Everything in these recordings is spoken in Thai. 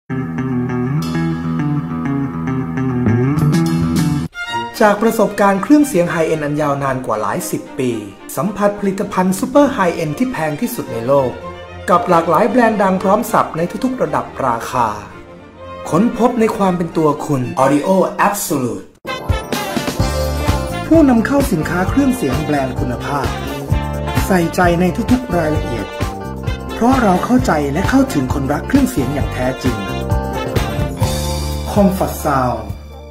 จากประสบการณ์เครื่องเสียงไฮเอ็นด์อันยาวนานกว่าหลาย10 ปีสัมผัสผลิตภัณฑ์ซูเปอร์ไฮเอ็นด์ที่แพงที่สุดในโลกกับหลากหลายแบรนด์ดังพร้อมสับในทุกๆระดับราคาค้นพบในความเป็นตัวคุณ Audio Absolute ผู้นำเข้าสินค้าเครื่องเสียงแบรนด์คุณภาพใส่ใจในทุกๆรายละเอียดเพราะเราเข้าใจและเข้าถึงคนรักเครื่องเสียงอย่างแท้จริง Comfort Sound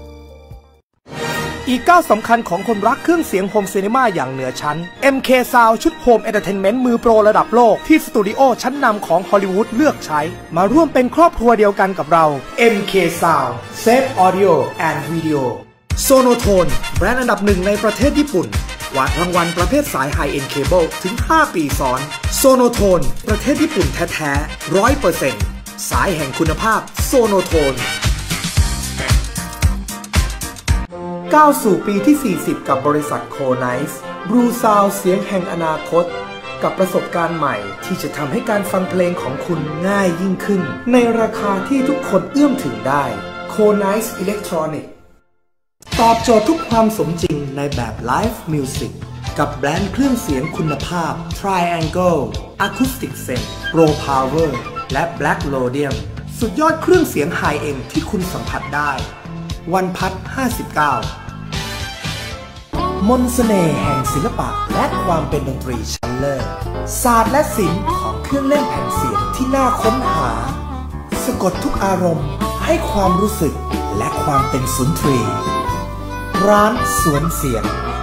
อีกก้าวสำคัญของคนรักเครื่องเสียงโฮมซีนีมาอย่างเหนือชั้น MK Sound ชุดโฮมเอนเตอร์เทนเมนต์มือโปรระดับโลกที่สตูดิโอชั้นนำของฮอลลีวูดเลือกใช้มาร่วมเป็นครอบครัวเดียวกันกับเรา MK Sound Safe Audio and Video Sonotone แบรนด์อันดับหนึ่งในประเทศญี่ปุ่นกวาดรางวัลประเภทสาย High End Cable ถึง 5 ปีซ้อน Sonotone ประเทศญี่ปุ่นแท้ๆ 100% สายแห่งคุณภาพ Sonotoneก้าวสู่ปีที่ 40 กับบริษัทโคไนซ์บลูซาวเสียงแห่งอนาคตกับประสบการณ์ใหม่ที่จะทำให้การฟังเพลงของคุณง่ายยิ่งขึ้นในราคาที่ทุกคนเอื้อมถึงได้โคไนซ์อิเล็กทรอนิกส์ตอบโจทย์ทุกความสมจริงในแบบไลฟ์มิวสิกกับแบรนด์เครื่องเสียงคุณภาพ Triangle Acoustic Zen Pro Power และ Black Rhodium สุดยอดเครื่องเสียงไฮเอ็นด์ที่คุณสัมผัสได้วันพัด59 มนต์เสน่ห์แห่งศิลปะและความเป็นดนตรีชั้นเลิศศาสตร์และศิลป์ของเครื่องเล่นแผ่นเสียงที่น่าค้นหาสะกดทุกอารมณ์ให้ความรู้สึกและความเป็นสุนทรีร้านสวนเสียง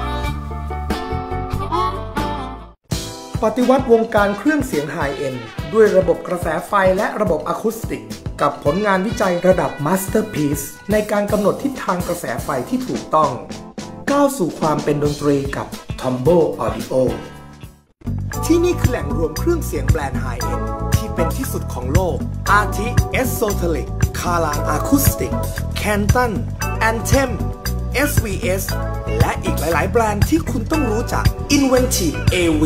ปฏิวัติวงการเครื่องเสียงไฮเอ็นด์ด้วยระบบกระแสไฟและระบบอะคูสติกกับผลงานวิจัยระดับมาสเตอร์พีซในการกำหนดทิศทางกระแสไฟที่ถูกต้องก้าวสู่ความเป็นดนตรีกับ Tombo Audio ที่นี่คือแหล่งรวมเครื่องเสียงแบรนด์ไฮเอ็นด์ที่เป็นที่สุดของโลกอาทิ Esoteric Kalang Acoustic Canton Anthem SVS และอีกหลายๆแบรนด์ที่คุณต้องรู้จัก Inventive AV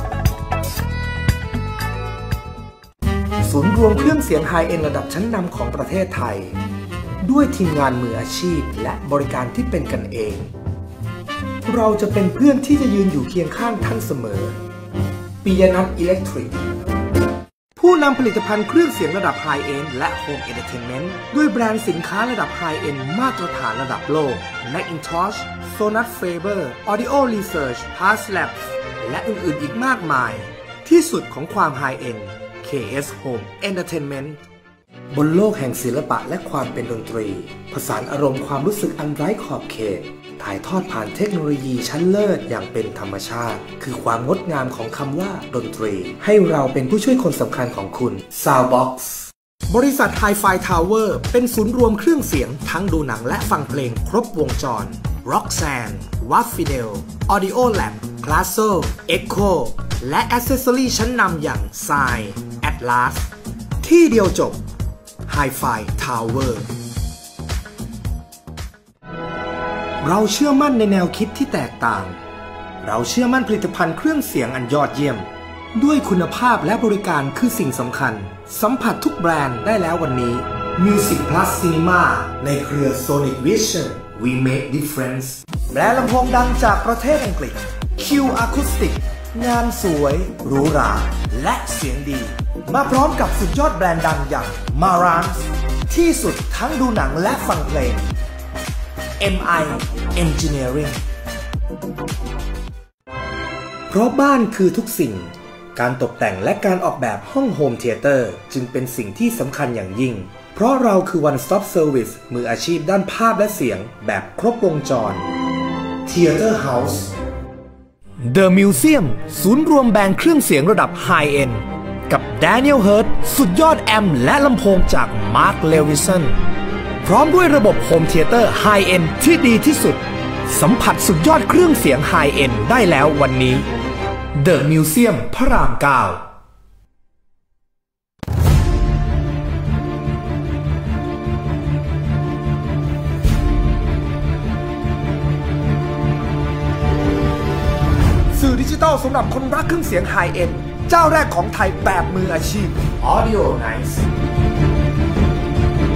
ศูนย์รวมเครื่องเสียงไฮเอ็นด์ระดับชั้นนำของประเทศไทยด้วยทีมงานมืออาชีพและบริการที่เป็นกันเองเราจะเป็นเพื่อนที่จะยืนอยู่เคียงข้างท่านเสมอปิยนัทอิเล็กทริกผู้นำผลิตภัณฑ์เครื่องเสียงระดับไฮเอ็นด์และโฮมเอนเตอร์เทนเมนต์ด้วยแบรนด์สินค้าระดับไฮเอ็นด์มาตรฐานระดับโลก Macintosh Sonat Faber Audio Research Haslabs และอื่นๆอีกมากมายที่สุดของความไฮเอ็นด์KS Home Entertainment บนโลกแห่งศิลปะและความเป็นดนตรีผสานอารมณ์ความรู้สึกอันไร้ขอบเขตถ่ายทอดผ่านเทคโนโลยีชั้นเลิศอย่างเป็นธรรมชาติคือความงดงามของคำว่าดนตรีให้เราเป็นผู้ช่วยคนสำคัญของคุณ Soundbox บริษัท Hi-Fi Tower เป็นศูนย์รวมเครื่องเสียงทั้งดูหนังและฟังเพลงครบวงจร Roxanne Wafidel Audio Lab Classo Echo และแอ c เซสซอรี่ชั้นนำอย่าง Sign Atlas ที่เดียวจบ Hi-Fi Tower เราเชื่อมั่นในแนวคิดที่แตกต่างเราเชื่อมั่นผลิตภัณฑ์เครื่องเสียงอันยอดเยี่ยมด้วยคุณภาพและบริการคือสิ่งสำคัญสัมผัสทุกแบรนด์ได้แล้ววันนี้ Music Plus Cinema ในเครือ Sonic Vision We Make Difference แบรนด์ลำโพงดังจากประเทศอังกฤษ Q Acoustic งานสวยหรูหราและเสียงดีมาพร้อมกับสุดยอดแบรนด์ดังอย่าง Marantz ที่สุดทั้งดูหนังและฟังเพลง MI Engineering เพราะบ้านคือทุกสิ่งการตกแต่งและการออกแบบห้องโฮมเธียเตอร์จึงเป็นสิ่งที่สำคัญอย่างยิ่งเพราะเราคือ One Stop Service มืออาชีพด้านภาพและเสียงแบบครบวงจร Theater House The Museum ศูนย์รวมแบรนด์เครื่องเสียงระดับ High End กับ Daniel Hurt สุดยอดแอมป์และลำโพงจาก Mark Levinson พร้อมด้วยระบบโฮมเธียเตอร์ High End ที่ดีที่สุดสัมผัสสุดยอดเครื่องเสียง High End ได้แล้ววันนี้ The Museum พระราม 9สื่อดิจิตอลสำหรับคนรักเครื่องเสียงไฮเอ็นด์เจ้าแรกของไทยแบบมืออาชีพ Audio Nice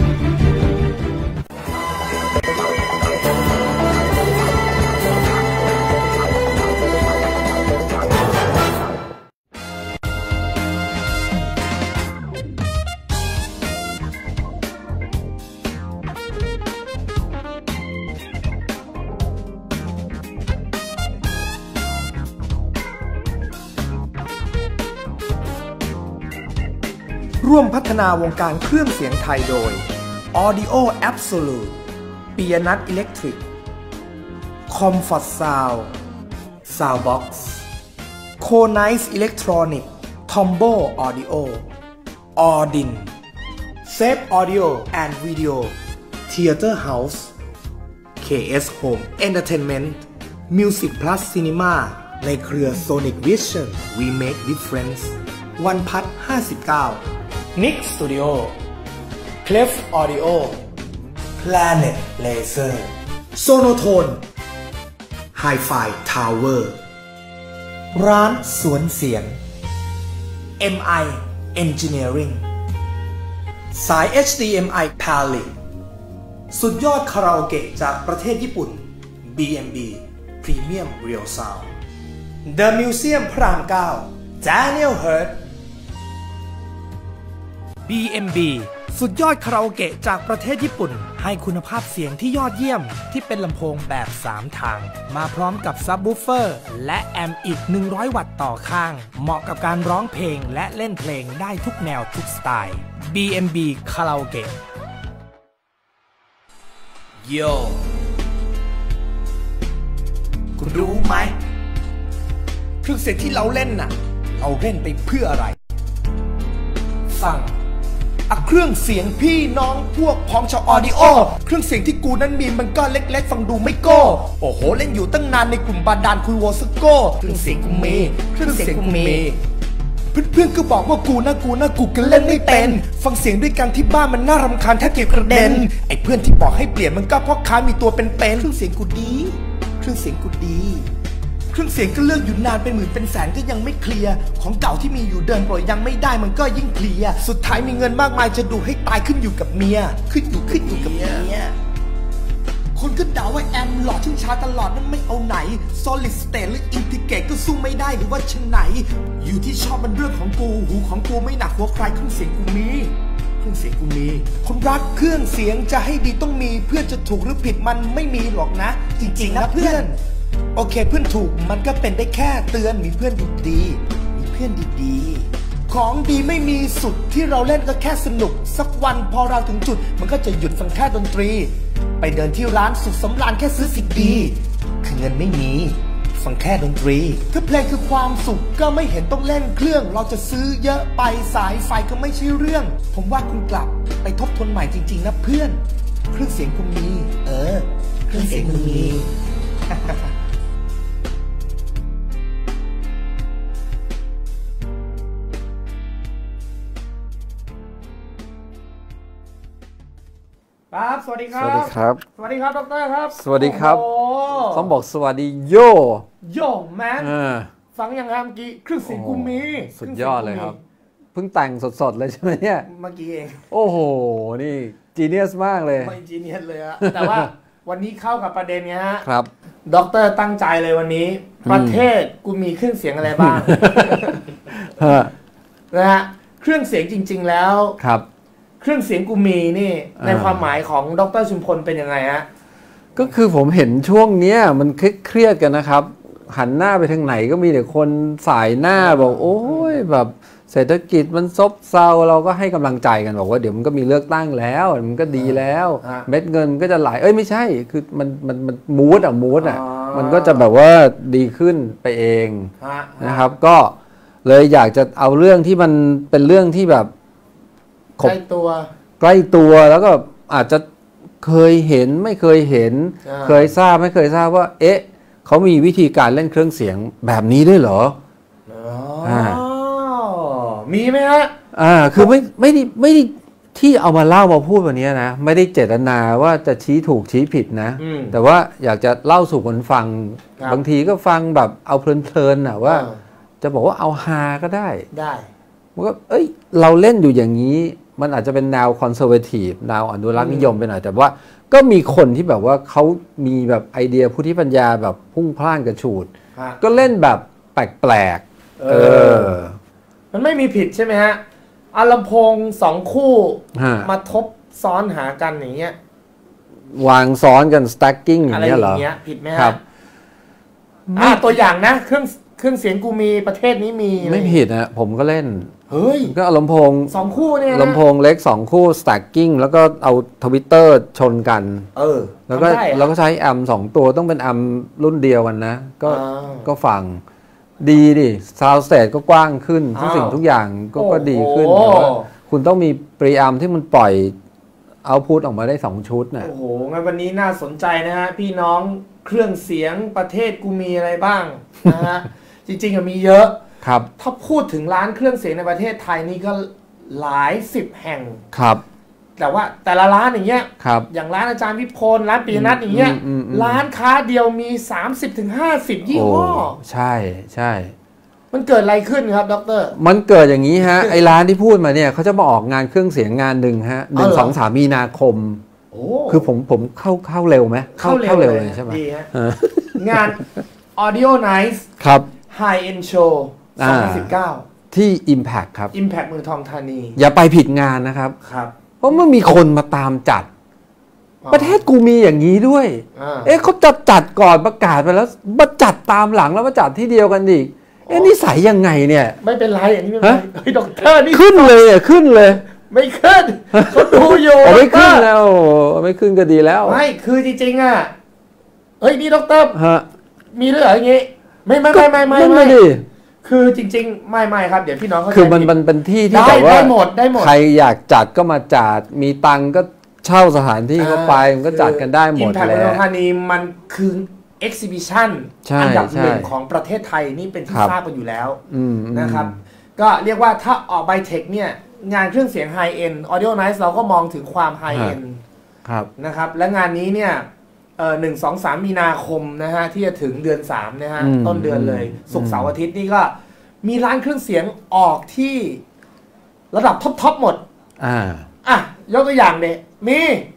ร่วมพัฒนาวงการเครื่องเสียงไทยโดย Audio Absolute ปิยนัทอิเล็กทริก Comfort Sound Soundbox Conice Electronic Tombo Audio Audin Safe Audio and Video Theater House KS Home Entertainment Music Plus Cinema ในเครือ Sonic Vision We Make Difference วันพัด59 Nick Studio Clef Audio Planet Laser Sonotone Hi-Fi Tower ร้านสวนเสียง MI Engineering สาย HDMI Palette สุดยอดคาราโอเกะจากประเทศญี่ปุ่น BMB Premium Real Sound The Museum พระราม 9 Daniel Hurt BMB สุดยอดคาราโอเกะจากประเทศญี่ปุ่นให้คุณภาพเสียงที่ยอดเยี่ยมที่เป็นลำโพงแบบ 3 ทางมาพร้อมกับซับวูฟเฟอร์และแอมป์อีก100 วัตต์ต่อข้างเหมาะกับการร้องเพลงและเล่นเพลงได้ทุกแนวทุกสไตล์ BMB คาราโอเกะโยคุณรู้ไหมเครื่องเสียงที่เราเล่นน่ะเราเล่นไปเพื่ออะไรฟังเครื่องเสียงพี่น้องพวกพ้องชาวออดิโอเครื่องเสียงที่กูนั้นมีมันก็เล็กๆฟังดูไม่โก้โอ้โหเล่นอยู่ตั้งนานในกลุ่มบาดาลคุยโวสโก้เครื่องเสียงกูมีเครื่องเสียงกูมีเพื่อนๆก็บอกว่ากูก็เล่นไม่เป็นฟังเสียงด้วยกันที่บ้านมันน่ารำคาญแทบเก็บกระเด็นไอ้เพื่อนที่บอกให้เปลี่ยนมันก็เพราะค้ามีตัวเป็นๆเครื่องเสียงกูดีเครื่องเสียงกูดีเครื่องเสียงก็เลือกอยู่นานเป็นหมื่นเป็นแสนก็ยังไม่เคลียร์ของเก่าที่มีอยู่เดินปล่อยยังไม่ได้มันก็ยิ่งเคลียร์สุดท้ายมีเงินมากมายจะดูให้ตายขึ้นอยู่กับเมียขึ้นอยู่กับเมียคนก็ด่าว่าแอมหล่อชึ่งช้าตลอดนั่นไม่เอาไหน Solid State หรือ Integrate ก็สู้ไม่ได้หรือว่าชั้นไหนอยู่ที่ชอบมันเรื่องของกูหูของกูไม่หนักหัวใครเครื่องเสียงกูมีเครื่องเสียงกูมีคนรักเครื่องเสียงจะให้ดีต้องมีเพื่อนจะถูกหรือผิดมันไม่มีหรอกนะจริงๆนะเพื่อนโอเคเพื่อนถูกมันก็เป็นได้แค่เตือนมีเพื่อนดีๆมีเพื่อนดีๆของดีไม่มีสุดที่เราเล่นก็แค่สนุกสักวันพอเราถึงจุดมันก็จะหยุดฟังแค่ดนตรีไปเดินที่ร้านสุขสำราญแค่ซื้อสิ่งดีคือเงินไม่มีฟังแค่ดนตรีถ้าเพลงคือความสุขก็ไม่เห็นต้องเล่นเครื่องเราจะซื้อเยอะไปสายไฟก็ไม่ใช่เรื่องผมว่าคุณกลับไปทบทวนใหม่จริงๆนะเพื่อนเครื่องเสียงคุณมีเครื่องเสียงคุณมีครับสวัสดีครับสวัสดีครับสวัสดีครับดร.ครับสวัสดีครับต้องบอกสวัสดีโยแมนฟังยังไงเมื่อกี้เครื่องเสียงกูมีสุดยอดเลยครับเพิ่งแต่งสดๆเลยใช่ไหมเนี่ยเมื่อกี้เองโอ้โหนี่จีเนียสมากเลยไม่จีเนียสเลยอะแต่ว่าวันนี้เข้ากับประเด็นไงฮะครับดร.ตั้งใจเลยวันนี้ประเทศกูมีเครื่องเสียงอะไรบ้างนะฮะเครื่องเสียงจริงๆแล้วครับเครื่องเสียงกูมีนี่ในความหมายของดร.ชุมพลเป็นยังไงฮะก็คือผมเห็นช่วงเนี้ยมันเครียดกันนะครับหันหน้าไปทางไหนก็มีแต่คนสายหน้าบอกโอ้ยแบบเศรษฐกิจมันซบเซาเราก็ให้กำลังใจกันบอกว่าเดี๋ยวมันก็มีเลือกตั้งแล้วมันก็ดีแล้วเม็ดเงินก็จะไหลไม่ใช่คือมันมูดมันก็จะแบบว่าดีขึ้นไปเองนะครับก็เลยอยากจะเอาเรื่องที่มันเป็นเรื่องที่แบบใกล้ตัวแล้วก็อาจจะเคยเห็นไม่เคยเห็นเคยทราบไม่เคยทราบว่าเขามีวิธีการเล่นเครื่องเสียงแบบนี้ด้วยเหรอมีไหมฮะคือไม่ได้ที่เอามาเล่ามาพูดวันนี้นะไม่ได้เจตนาว่าจะชี้ถูกชี้ผิดนะแต่ว่าอยากจะเล่าสู่คนฟังบางทีก็ฟังแบบเอาเพลินๆนะว่าจะบอกว่าเอาฮาก็ได้มันก็เราเล่นอยู่อย่างนี้มันอาจจะเป็นแนวคอนเซอร์เวทีฟแนวอนุรักษ์นิยมไปหน่อยแต่ว่าก็มีคนที่แบบว่าเขามีแบบไอเดียพุทธิปัญญาแบบพุ่งพล่านกระฉูดก็เล่นแบบแปลกมันไม่มีผิดใช่ไหมฮะลำโพง2คู่มาทบซ้อนหากันอย่างเงี้ยวางซ้อนกัน stacking อย่างเงี้ยเหรอผิดไหมครับตัวอย่างนะเครื่องเสียงกูมีประเทศนี้มีไม่ผิดนะผมก็เล่นเฮ้ยก็เอาลำโพง 2 คู่เนี่ยลำโพงเล็ก2 คู่ stacking แล้วก็เอาทวิตเตอร์ชนกันแล้วก็ใช้แอม2 ตัวต้องเป็นแอมรุ่นเดียวกันนะก็ฟังดีดิซาวด์สเตจก็กว้างขึ้นทุกสิ่งทุกอย่างก็ดีขึ้นแต่ว่าคุณต้องมีปรีแอมที่มันปล่อยเอาพุทออกมาได้2 ชุดนะโอ้โหงั้นวันนี้น่าสนใจนะฮะพี่น้องเครื่องเสียงประเทศกูมีอะไรบ้างนะฮะ จริงๆมีเยอะครับถ้าพูดถึงร้านเครื่องเสียงในประเทศไทยนี่ก็หลาย10 แห่งครับแต่ว่าแต่ละร้านอย่างเงี้ยอย่างร้านอาจารย์วิพลร้านปีนัทอย่างเงี้ยร้านค้าเดียวมี 30-50 ยี่ห้อใช่ใช่มันเกิดอะไรขึ้นครับดร. มันเกิดอย่างนี้ฮะ ไอ้ร้านที่พูดมาเนี่ยเขาจะมาออกงานเครื่องเสียงงานหนึ่งฮะ1-2-3 มีนาคมคือผมเข้าเร็วไหมเข้าเร็วเลยใช่ไหมงาน Audio Night ครับ High End Show 2019 ที่ Impact ครับ Impact เมืองทองธานีอย่าไปผิดงานนะครับเพราะมันมีคนมาตามจัดประเทศกูมีอย่างนี้ด้วยเขาจัดก่อนประกาศไปแล้วมาจัดตามหลังแล้วมาจัดที่เดียวกันอีกนิสัยยังไงเนี่ยไม่เป็นไรอันนี้ไม่เป็นไรเฮ้ยด็อกเตอร์นี่ขึ้นเลยขึ้นเลยไม่ขึ้นเขาดูอยู่ไม่ขึ้นแล้วไม่ขึ้นก็ดีแล้วไม่คือจริงๆเฮ้ยนี่ด็อกเตอร์มีเรื่องอย่างงี้ไม่คือจริงๆไม่ครับเดี๋ยวพี่น้องเขาคือมันเป็นที่ที่แบบว่าได้หมดใครอยากจัดก็มาจัดมีตังก็เช่าสถานที่เข้าไปมันก็จัดกันได้หมดแล้วอิมแพคเมืองทองธานีมันคือExhibition อันดับ1ของประเทศไทยนี่เป็นที่ทราบกันอยู่แล้วนะครับก็เรียกว่าถ้าออกไบเทคเนี่ยงานเครื่องเสียง High End Audio Night เราก็มองถึงความ High End นะครับและงานนี้เนี่ย1-2-3 มีนาคมนะฮะที่จะถึงเดือน3นะฮะต้นเดือนเลยศุกร์เสาร์อาทิตย์นี่ก็มีร้านเครื่องเสียงออกที่ระดับท็อปหมดยกตัวอย่างเนี่ยมี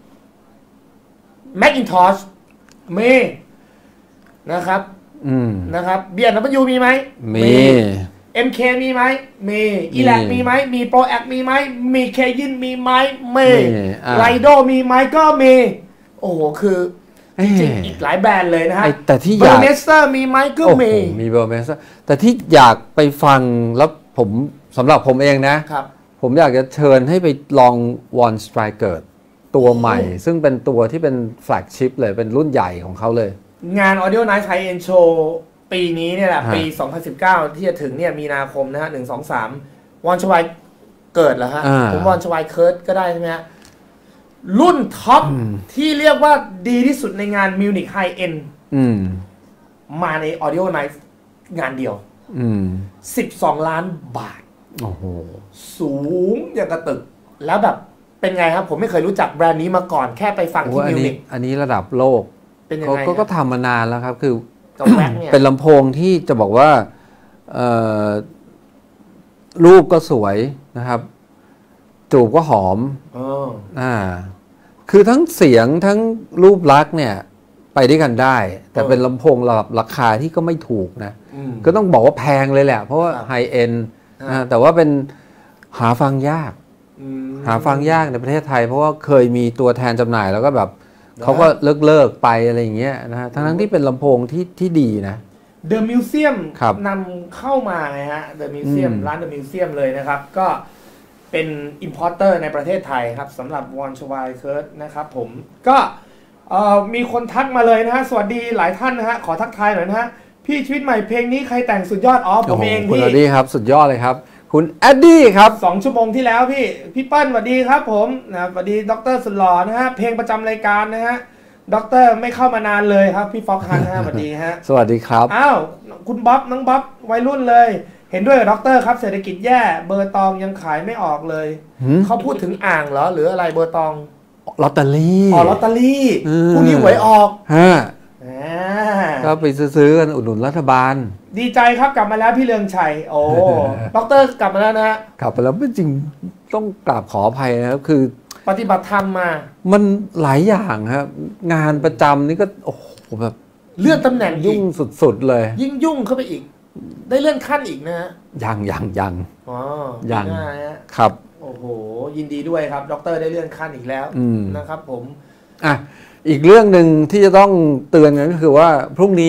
Macintosh มีนะครับเบียร์นับยูมีไหมมี MK มีไหมมีอีแลกมีไหมมีโปรแอคมีไหมมีเคยินมีไหมมีไลโดมีไหมก็มีโอ้โหคือจริงอีกหลายแบรนด์เลยนะฮะแต่ที่อยากเบอร์เมสเตอร์มีไหมก็มีเบอร์เมสเตอร์แต่ที่อยากไปฟังแล้วผมสำหรับผมเองนะครับผมอยากจะเชิญให้ไปลอง Von Stryker ตัวใหม่ซึ่งเป็นตัวที่เป็นแฟลกชิพเลยเป็นรุ่นใหญ่ของเขาเลยงาน Audio Night High End Show ปีนี้เนี่ยแหละปี 2019 ที่จะถึงเนี่ยมีนาคมนะฮะ1-2-3วอนชวายเกิดเหรอฮะผมวอนชวายเคิร์ดก็ได้ใช่ไหมฮะรุ่นท็อปที่เรียกว่าดีที่สุดในงาน Munich High End มาใน Audio Night งานเดียว12 ล้านบาทโอ้โหสูงอย่างกระตึกแล้วแบบเป็นไงครับผมไม่เคยรู้จักแบรนด์นี้มาก่อนแค่ไปฟังที่มิวนิกอันนี้ระดับโลกเขาก็ทำมานานแล้วครับคือเป็นลำโพงที่จะบอกว่ารูปก็สวยนะครับจูบก็หอมคือทั้งเสียงทั้งรูปลักษณ์เนี่ยไปด้วยกันได้แต่เป็นลำโพงระดับราคาที่ก็ไม่ถูกนะก็ต้องบอกว่าแพงเลยแหละเพราะว่าไฮเอ็นแต่ว่าเป็นหาฟังยากในประเทศไทยเพราะว่าเคยมีตัวแทนจำหน่ายแล้วก็แบบเขาก็เลิกไปอะไรอย่างเงี้ยนะฮะทั้งที่เป็นลำโพงที่ดีนะ The Museum นำเข้ามาไงฮะ The Museum ร้าน The Museum เลยนะครับก็เป็น importer ในประเทศไทยครับสำหรับ Von Stryker นะครับผมก็มีคนทักมาเลยนะฮะสวัสดีหลายท่านนะฮะขอทักทายหน่อยนะฮะพี่ชีวิตใหม่เพลงนี้ใครแต่งสุดยอดผมเองพี่คุณอดี้ครับสุดยอดเลยครับคุณแอดดี้ครับ 2 ชั่วโมงที่แล้วพี่เปิ้ลสวัสดีครับผมนะสวัสดีดร.สุดหล่อนะฮะเพลงประจำรายการนะฮะดร.ไม่เข้ามานานเลยครับพี่ฟ็อกฮันนะฮะสวัสดีฮะสวัสดีครับอ้าวคุณบ๊อบน้องบ๊อบวัยรุ่นเลยเห็นด้วยกับดร.ครับเศรษฐกิจแย่เบอร์ตองยังขายไม่ออกเลยเขาพูดถึงอ่างเหรอหรืออะไรเบอร์ตองลอตเตอรี่ลอตเตอรี่พรุ่งนี้หวยออกก็ไปซื้อกันอุดหนุนรัฐบาลดีใจครับกลับมาแล้วพี่เลืองชัยโอ้ดร.กลับมาแล้วนะกลับมาแล้วจริงต้องกราบขออภัยนะครับคือปฏิบัติธรรมมามันหลายอย่างครับงานประจำนี่ก็โอ้โหแบบเลื่อนตำแหน่งยุ่งสุดๆเลยยิ่งยุ่งเข้าไปอีกได้เลื่อนขั้นอีกนะฮะยังครับโอ้โหยินดีด้วยครับดร.ได้เลื่อนขั้นอีกแล้วนะครับผมอีกเรื่องหนึ่งที่จะต้องเตือนกันก็คือว่าพรุ่งนี้ค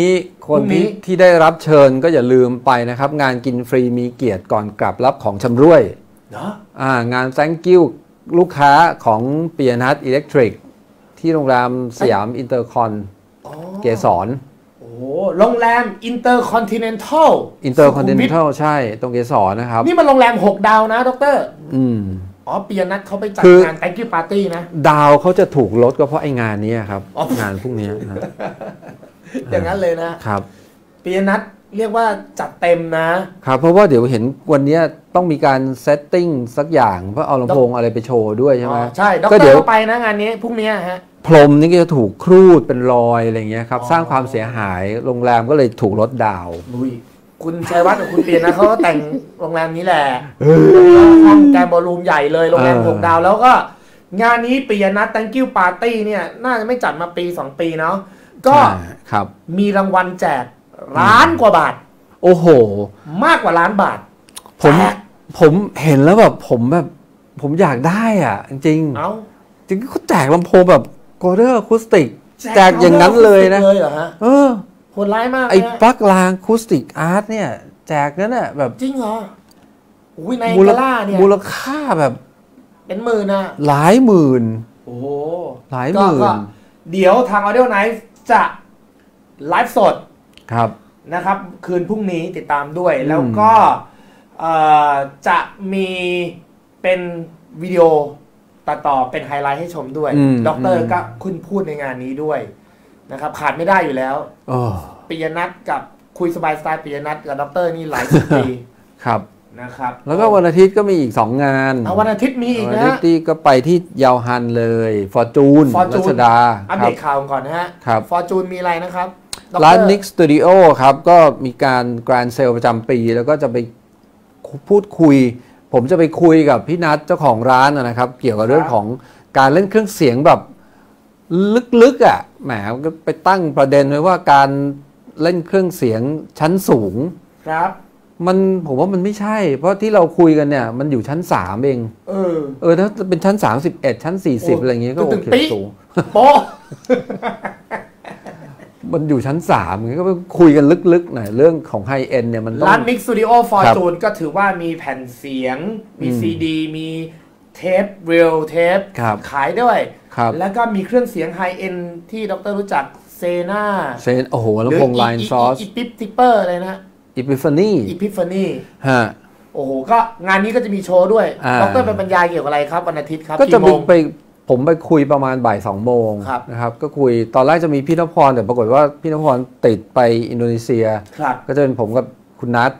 คนที่ได้รับเชิญก็อย่าลืมไปนะครับ งานกินฟรีมีเกียรติก่อนกลับรับของชำร่วยเนาะงาน thank you ลูกค้าของปียนัทอิเล็กทริกที่โรงแรมสยามอินเตอร์คอนเกสรโอ้โรงแรมอินเตอร์คอนติเนนทัลใช่ตรงเกสรนะครับนี่มันโรงแรม6ดาวนะดร.ปียนัทเขาไปจัดงาน thank you party นะดาวเขาจะถูกลดก็เพราะไอ้งานนี้ครับงานพวกนี้นะอย่างนั้นเลยนะครับปียนัทเรียกว่าจัดเต็มนะครับเพราะว่าเดี๋ยวเห็นวันนี้ต้องมีการเซตติ้งสักอย่างเพื่อเอาลำโพงอะไรไปโชว์ด้วยใช่ไหมใช่ก็เดี๋ยวไปนะงานนี้พรุ่งนี้ฮะพรมนี่ก็จะถูกครูดเป็นรอยอะไรเงี้ยครับสร้างความเสียหายโรงแรมก็เลยถูกลดดาวคุณชัยวัฒน์กับคุณเปียนะเขาก็แต่งโรงแรมนี้แหละห้องแกรนด์บอลรูมใหญ่เลยโรงแรม6ดาวแล้วก็งานนี้ปียนัท thank you party เนี่ยน่าจะไม่จัดมาปี2ปีเนาะก็มีรางวัลแจกล้านกว่าบาทโอ้โหมากกว่าล้านบาทผมเห็นแล้วแบบผมอยากได้อ่ะจริงจริงเขาแจกลำโพงแบบโกลเดอร์อะคูสติกแจกอย่างนั้นเลยนะเลยเหรอฮะโหดร้ายมากไอ้ปลั๊กรางคูสติกอาร์ตเนี่ยแจกนั่นน่ะแบบจริงเหรออุ้ยในกาล่าเนี่ยมูลค่าแบบเป็นหมื่นนะหลายหมื่นโอ้หลายหมื่นเดี๋ยวทาง Audio Night จะไลฟ์สดครับนะครับคืนพรุ่งนี้ติดตามด้วยแล้วก็จะมีเป็นวิดีโอตัดต่อเป็นไฮไลท์ให้ชมด้วยด็อกเตอร์ก็คุณพูดในงานนี้ด้วยนะครับขาดไม่ได้อยู่แล้วปิยนัทกับคุยสบายสไตล์ปิยนัทกับด็อกเตอร์นี่หลายสิบปีครับนะครับแล้วก็วันอาทิตย์ก็มีอีก2งานวันอาทิตย์มีอีกนะวันอาทิตย์ที่ก็ไปที่เยาวฮันเลยฟอร์จูนรัชดาอัปเดตข่าวก่อนนะฮะฟอร์จูนมีอะไรนะครับร้าน Nick Studio ครับก็มีการแกรนด์เซลประจำปีแล้วก็จะไปพูดคุยผมจะไปคุยกับพี่นัทเจ้าของร้านนะครับเกี่ยวกับเรื่องของการเล่นเครื่องเสียงแบบลึกๆอ่ะแหมก็ไปตั้งประเด็นไว้ว่าการเล่นเครื่องเสียงชั้นสูงครับผมว่ามันไม่ใช่เพราะที่เราคุยกันเนี่ยมันอยู่ชั้น3เองถ้าเป็นชั้น31ชั้น40อะไรอย่างเงี้ยก็โอเคสูงโป๊ะมันอยู่ชั้น3ก็ไปคุยกันลึกๆหน่อยเรื่องของไฮเอ็นเนี่ยมันต้องร้าน Mix Studio Fortune ก็ถือว่ามีแผ่นเสียงมีซีดีมีเทปเรียลเทปขายด้วยแล้วก็มีเครื่องเสียงไฮเอ็นที่ดรรู้จักเซน่าโอ้โหลำโพงไลน์ซอสอีพิปทิปเปอร์อะไรนะอีพิฟานีฮะโอ้โหก็งานนี้ก็จะมีโชว์ด้วยดรเป็นบรรยายเกี่ยวกับอะไรครับวันอาทิตย์ครับก็จะผมไปคุยประมาณบ่าย2โมงนะครับก็คุยตอนแรกจะมีพี่นพพรแต่ปรากฏว่าพี่นพพรติดไปอินโดนีเซียก็จะเป็นผมกับคุณนัท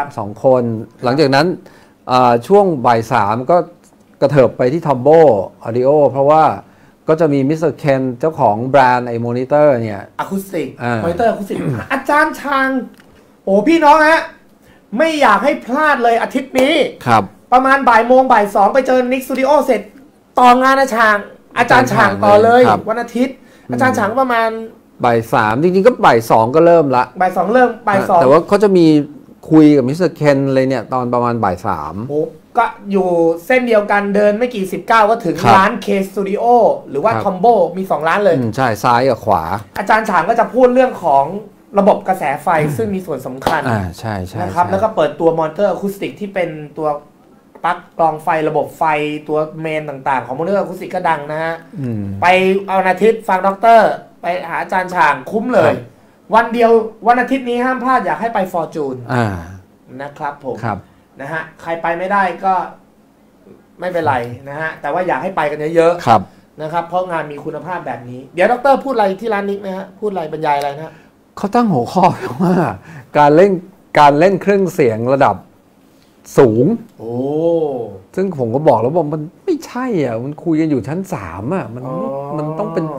2คนหลังจากนั้นช่วงบ่าย3ก็กระเถิบไปที่ทอมโบออดิโอเพราะว่าก็จะมีมิสเตอร์เคนเจ้าของแบรนด์ไอ้มอนิเตอร์เนี่ยอะคูสติกมอนิเตอร์อะคูสติกอาจารย์ชางโอ้พี่น้องฮะไม่อยากให้พลาดเลยอาทิตย์นี้ครับประมาณบ่ายโมงบ่าย2ไปเจอ Nick Studio เสร็จต่องานอาจารย์ฉางต่อเลยวันอาทิตย์อาจารย์ฉางประมาณบ่าย3จริงๆก็บ่าย2ก็เริ่มละบ่าย2เริ่มบ่าย2 แต่ว่าเขาจะมีคุยกับมิสเตอร์เคนเลยเนี่ยตอนประมาณบ่าย3 โอ้ก็อยู่เส้นเดียวกันเดินไม่กี่19ก็ถึงร้าน K Studio หรือว่า Combo มี2ร้านเลยใช่ซ้ายกับขวาอาจารย์ฉางก็จะพูดเรื่องของระบบกระแสไฟซึ่งมีส่วนสำคัญใช่นะครับแล้วก็เปิดตัวมอนิเตอร์อะคูสติกที่เป็นตัวปลั๊กกรองไฟระบบไฟตัวเมนต่างๆของมอนิเตอร์อะคูสติกก็ดังนะฮะไปเอาอาทิตย์ฟังด็อกเตอร์ไปหาอาจารย์ฉางคุ้มเลยวันเดียววันอาทิตย์นี้ห้ามพลาดอยากให้ไปฟอร์จูนนะครับผมนะฮะใครไปไม่ได้ก็ไม่เป็นไรนะฮะแต่ว่าอยากให้ไปกันเยอะๆนะครับเพราะงานมีคุณภาพแบบนี้เดี๋ยวด็อกเตอร์พูดอะไรที่ร้านนิกนะฮะพูดอะไรบรรยายอะไรนะเขาตั้งหัวข้อว่าการเล่นเครื่องเสียงระดับสูงซึ่งผมก็บอกแล้วว่ามันไม่ใช่อ่ะมันคุยกันอยู่ชั้น3อ่ะมันต้องเป็น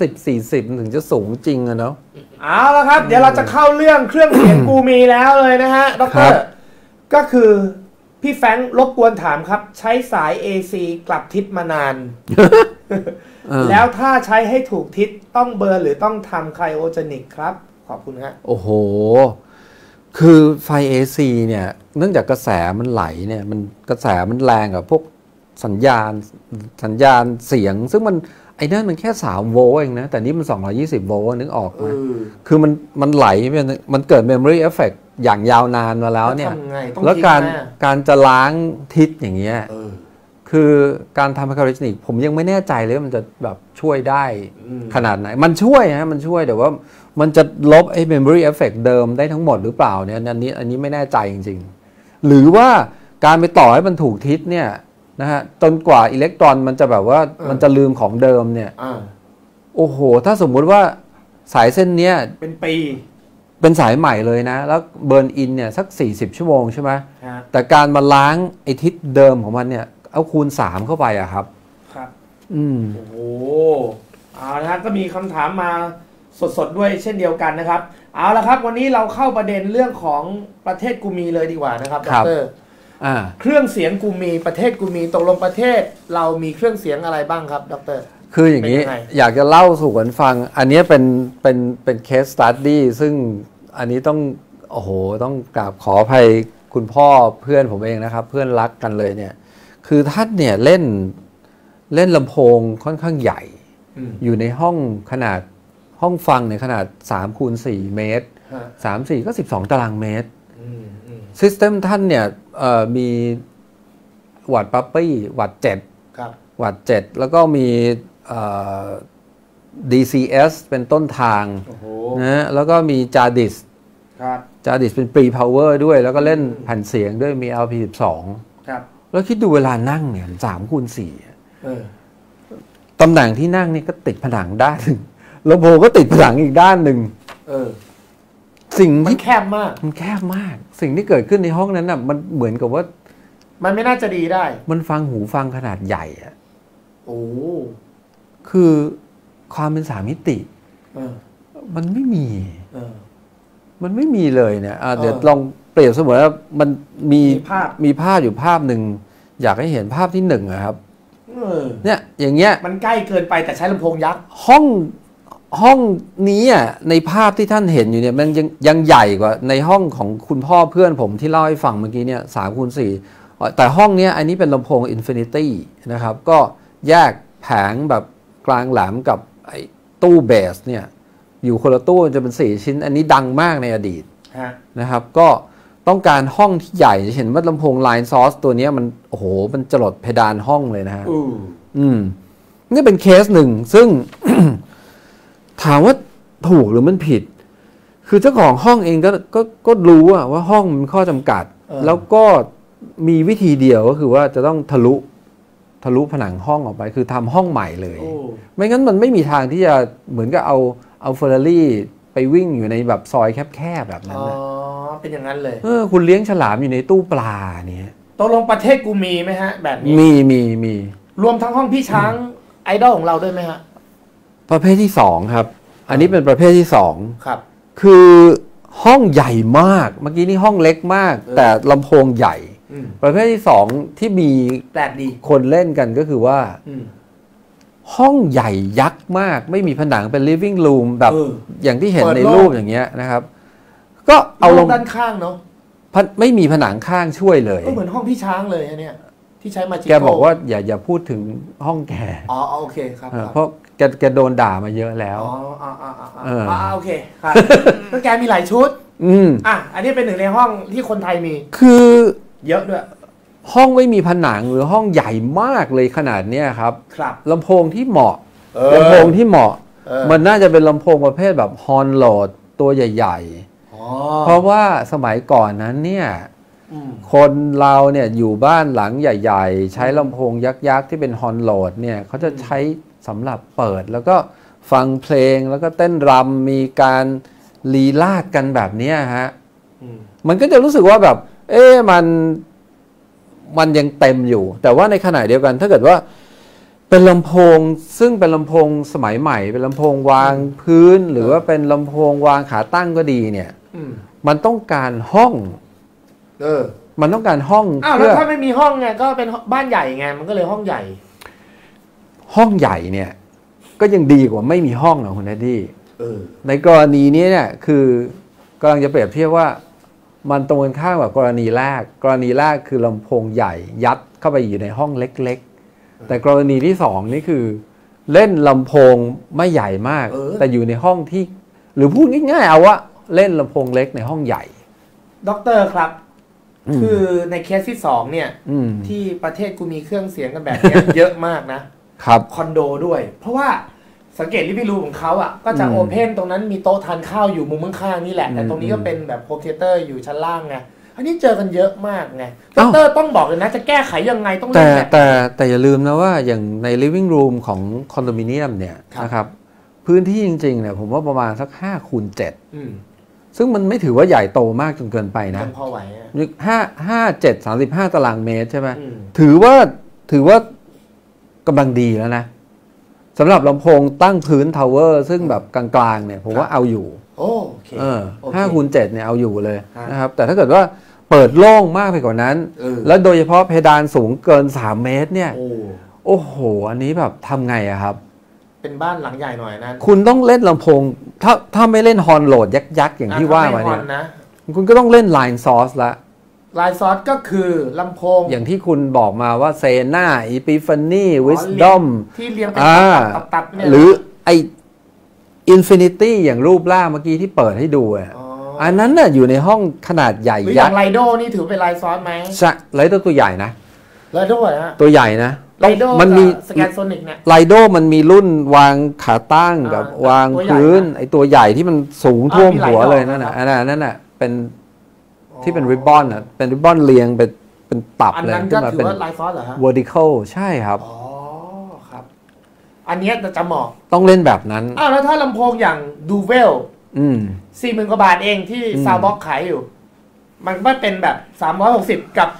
30-40ถึงจะสูงจริงอ่ะเนาะเอาละครับเดี๋ยวเราจะเข้าเรื่องเครื่องเสียงกูมีแล้วเลยนะฮะดร.ก็คือพี่แฟรงค์รบกวนถามครับใช้สาย AC กลับทิศมานาน แล้วถ้าใช้ให้ถูกทิศต้องเบอร์หรือต้องทำไคโอเจนิกครับขอบคุณฮะโอ้โหคือไฟ AC เนี่ยเนื่องจากกระแสมันไหลเนี่ยมันกระแสมันแรงกับพวกสัญญาณเสียงซึ่งมันไอ้นั่นมันแค่3โวลต์เองนะแต่นี่มัน220โวลต์นึกออกไหมคือมันไหลมันเกิด memory effect อย่างยาวนานมาแล้วเนี่ยแล้วการจะล้างทิศอย่างเงี้ยคือการทำ Hyperchargenic ผมยังไม่แน่ใจเลยว่ามันจะแบบช่วยได้ขนาดไหนมันช่วยนะมันช่วยแต่ว่ามันจะลบไอ้ memory effect เดิมได้ทั้งหมดหรือเปล่าเนี่ยอันนี้ไม่แน่ใจจริงๆหรือว่าการไปต่อให้มันถูกทิศเนี่ยนะฮะจนกว่าอิเล็กตรอนมันจะแบบว่ามันจะลืมของเดิมเนี่ยโอ้โหถ้าสมมุติว่าสายเส้นเนี้ยเป็นปีเป็นสายใหม่เลยนะแล้วเบิร์นอินเนี่ยสัก40ชั่วโมงใช่ไหมแต่การมาล้างไอทิศเดิมของมันเนี่ยเอาคูณ3เข้าไปอะครับครับโอ้โหเอาละครับก็มีคำถามมาสดๆด้วยเช่นเดียวกันนะครับเอาละครับวันนี้เราเข้าประเด็นเรื่องของประเทศกูมีเลยดีกว่านะครับดร.เครื่องเสียงกูมีประเทศกูมีตกลงประเทศเรามีเครื่องเสียงอะไรบ้างครับดร. คืออย่างนี้อยากจะเล่าสู่กันฟังอันนี้เป็นเคสสตั๊ดดี้ซึ่งอันนี้ต้องโอ้โหต้องกราบขออภัยคุณพ่อเพื่อนผมเองนะครับเพื่อนรักกันเลยเนี่ยคือท่านเนี่ยเล่นลำโพงค่อนข้างใหญ่อยู่ในห้องขนาดห้องฟังในขนาด3 คูณ 4 เมตร3 4ก็12ตารางเมตรซิสเต็มท่านเนี่ยมีวัตต์ปั๊ปปี้วัตต์7วัตต์7แล้วก็มีDCS เป็นต้นทางนะแล้วก็มีจาดิสเป็นปรีพาวเวอร์ด้วยแล้วก็เล่นแผ่นเสียงด้วยมี LP12 แล้วคิดดูเวลานั่งเนี่ย3 คูณ 4ตำแหน่งที่นั่งนี่ก็ติดผนังด้านหนึ่งลำโพงก็ติดผนังอีกด้านหนึ่งสิ่งที่แคบมากมันแคบมากสิ่งที่เกิดขึ้นในห้องนั้นน่ะมันเหมือนกับว่ามันไม่น่าจะดีได้มันฟังหูฟังขนาดใหญ่อะโอ้คือความเป็น3 มิติมันไม่มีมันไม่มีเลยเนี่ยเดี๋ยวลองเปรียบเสมือนว่ามันมีภาพอยู่ภาพหนึ่งอยากให้เห็นภาพที่1นะครับเนี่ยอย่างเงี้ยมันใกล้เกินไปแต่ใช้ลำโพงยักษ์ห้องนี้อ่ะในภาพที่ท่านเห็นอยู่เนี่ยมันยังใหญ่กว่าในห้องของคุณพ่อเพื่อนผมที่เล่าให้ฟังเมื่อกี้เนี่ย3 คูณ 4แต่ห้องนี้อันนี้เป็นลำโพง Infinity นะครับก็แยกแผงแบบกลางแหลมกับไอ้ตู้เบสเนี่ยอยู่คนละตู้จะเป็น4 ชิ้นอันนี้ดังมากในอดีตนะครับก็ต้องการห้องที่ใหญ่จะเห็นว่าลำโพง Line Source ตัวนี้มันโอ้โหมันจรดเพดานห้องเลยนะฮะนี่เป็นเคสหนึ่งซึ่ง ถามว่าถูกหรือมันผิดคือเจ้าของห้องเองก็รู้ว่าห้องมันข้อจำกัดแล้วก็มีวิธีเดียวก็คือว่าจะต้องทะลุผนังห้องออกไปคือทำห้องใหม่เลยไม่งั้นมันไม่มีทางที่จะเหมือนกับเอาเฟอร์รารี่ไปวิ่งอยู่ในแบบซอยแคบๆแบบนั้นนะเป็นอย่างนั้นเลยคุณเลี้ยงฉลามอยู่ในตู้ปลาเนี่ยตกลงประเทศกูมีไหมฮะแบบนี้มีรวมทั้งห้องพี่ช้างไอดอลของเราด้วยไหมฮะประเภทที่2ครับอันนี้เป็นประเภทที่2 ครับคือห้องใหญ่มากเมื่อกี้นี่ห้องเล็กมากแต่ลำโพงใหญ่ประเภทที่2ที่มีแปลกดีคนเล่นกันก็คือว่าห้องใหญ่ยักษ์มากไม่มีผนังเป็น living room แบบอย่างที่เห็นในรูปอย่างเงี้ยนะครับก็เอาลงด้านข้างเนาะไม่มีผนังข้างช่วยเลยก็เหมือนห้องพี่ช้างเลยอันเนี้ยที่ใช้มาจิโก้แกบอกว่าอย่าพูดถึงห้องแกโอเคครับเพราะแกโดนด่ามาเยอะแล้วโอเคครับแล้วแกมีหลายชุดอันนี้เป็นหนึ่งในห้องที่คนไทยมีคือเยอะด้วยห้องไม่มีผนังหรือห้องใหญ่มากเลยขนาดนี้ครับลำโพงที่เหมาะลำโพงที่เหมาะมันน่าจะเป็นลำโพงประเภทแบบฮอนโหลดตัวใหญ่ๆเพราะว่าสมัยก่อนนั้นเนี่ยคนเราเนี่ยอยู่บ้านหลังใหญ่ๆใช้ลำโพงยักษ์ๆที่เป็นฮอนโหลดเนี่ยเขาจะใช้สำหรับเปิดแล้วก็ฟังเพลงแล้วก็เต้นรำมีการลีลาดกันแบบนี้ฮะมันก็จะรู้สึกว่าแบบมันยังเต็มอยู่แต่ว่าในขณะเดียวกันถ้าเกิดว่าเป็นลำโพงซึ่งเป็นลำโพงสมัยใหม่เป็นลำโพงวางพื้นหรือว่าเป็นลำโพงวางขาตั้งก็ดีเนี่ยมันต้องการห้องมันต้องการห้องแล้วถ้าไม่มีห้องไงก็เป็นบ้านใหญ่ไงมันก็เลยห้องใหญ่ห้องใหญ่เนี่ยก็ยังดีกว่าไม่มีห้องนะคุณแดดดี้ในกรณีนี้เนี่ยคือกำลังจะเปรียบเทียบว่ามันตรงกันข้ามกับกรณีแรกคือลำโพงใหญ่ยัดเข้าไปอยู่ในห้องเล็กๆแต่กรณีที่2นี่คือเล่นลำโพงไม่ใหญ่มากแต่อยู่ในห้องที่หรือพูดง่ายๆเอาว่าเล่นลำโพงเล็กในห้องใหญ่ด็อกเตอร์ครับคือในเคสที่2เนี่ยที่ประเทศกูมีเครื่องเสียงกันแบบนี้เยอะมากนะครับคอนโดด้วยเพราะว่าสังเกตลิฟวิ่งรูมของเขาอ่ะก็จะโอเพนตรงนั้นมีโต๊ะทานข้าวอยู่มุมข้างๆนี่แหละแต่ตรงนี้ก็เป็นแบบโฮมเทเตอร์อยู่ชั้นล่างไงอันนี้เจอกันเยอะมากไงด็อกเตอร์ต้องบอกเลยนะจะแก้ไขยังไงต้องเล่นแต่อย่าลืมนะว่าอย่างใน living room ของคอนโดมิเนียมเนี่ยนะครับพื้นที่จริงๆเนี่ยผมว่าประมาณสัก5x7ซึ่งมันไม่ถือว่าใหญ่โตมากจนเกินไปนะพอไหว 35 ตารางเมตรใช่ไหมถือว่ากำลังดีแล้วนะสำหรับลำโพงตั้งพื้นทาวเวอร์ซึ่งแบบกลางๆเนี่ยผมว่าเอาอยู่โอเค 5x7เนี่ยเอาอยู่เลยนะครับแต่ถ้าเกิดว่าเปิดโล่งมากไปกว่านั้นแล้วโดยเฉพาะเพดานสูงเกิน3 เมตรเนี่ยโอ้โหอันนี้แบบทำไงอะครับเป็นบ้านหลังใหญ่หน่อยนะคุณต้องเล่นลำโพงถ้าไม่เล่นฮอร์นโหลดยักษ์ๆอย่างที่ว่ามาเนี่ยคุณก็ต้องเล่นไลน์ซอร์สละไลน์ซอร์สก็คือลำโพงอย่างที่คุณบอกมาว่าเซน่าอีปิฟานีวิสดอมที่เรียงเป็นตับเนี่ยหรือไออินฟินิตี้อย่างรูปร่างเมื่อกี้ที่เปิดให้ดูอันนั้นน่ะอยู่ในห้องขนาดใหญ่ยักษ์ไลโดนี่ถือเป็นไลน์ซอร์สไหมใช่ไลโดตัวใหญ่นะไลโดนะตัวใหญ่นะมันมีสแกนโซนิกเนี่ยไลโดมันมีรุ่นวางขาตั้งกับวางพื้นไอตัวใหญ่ที่มันสูงท่วมหัวเลยนั่นน่ะนั่นน่ะเป็นที่เป็นริบบอนอ่ะเป็นริบบอนเรียงเป็นตับเลยขึ้นมาเป็นไลน์ซอร์สเหรอฮะ vertical ใช่ครับอ๋อครับอันนี้จะเหมาะต้องเล่นแบบนั้นแล้วถ้าลำโพงอย่างดูเวล40,000 กว่าบาทเองที่ซาวบ็อกขายอยู่มันก็เป็นแบบ360กับ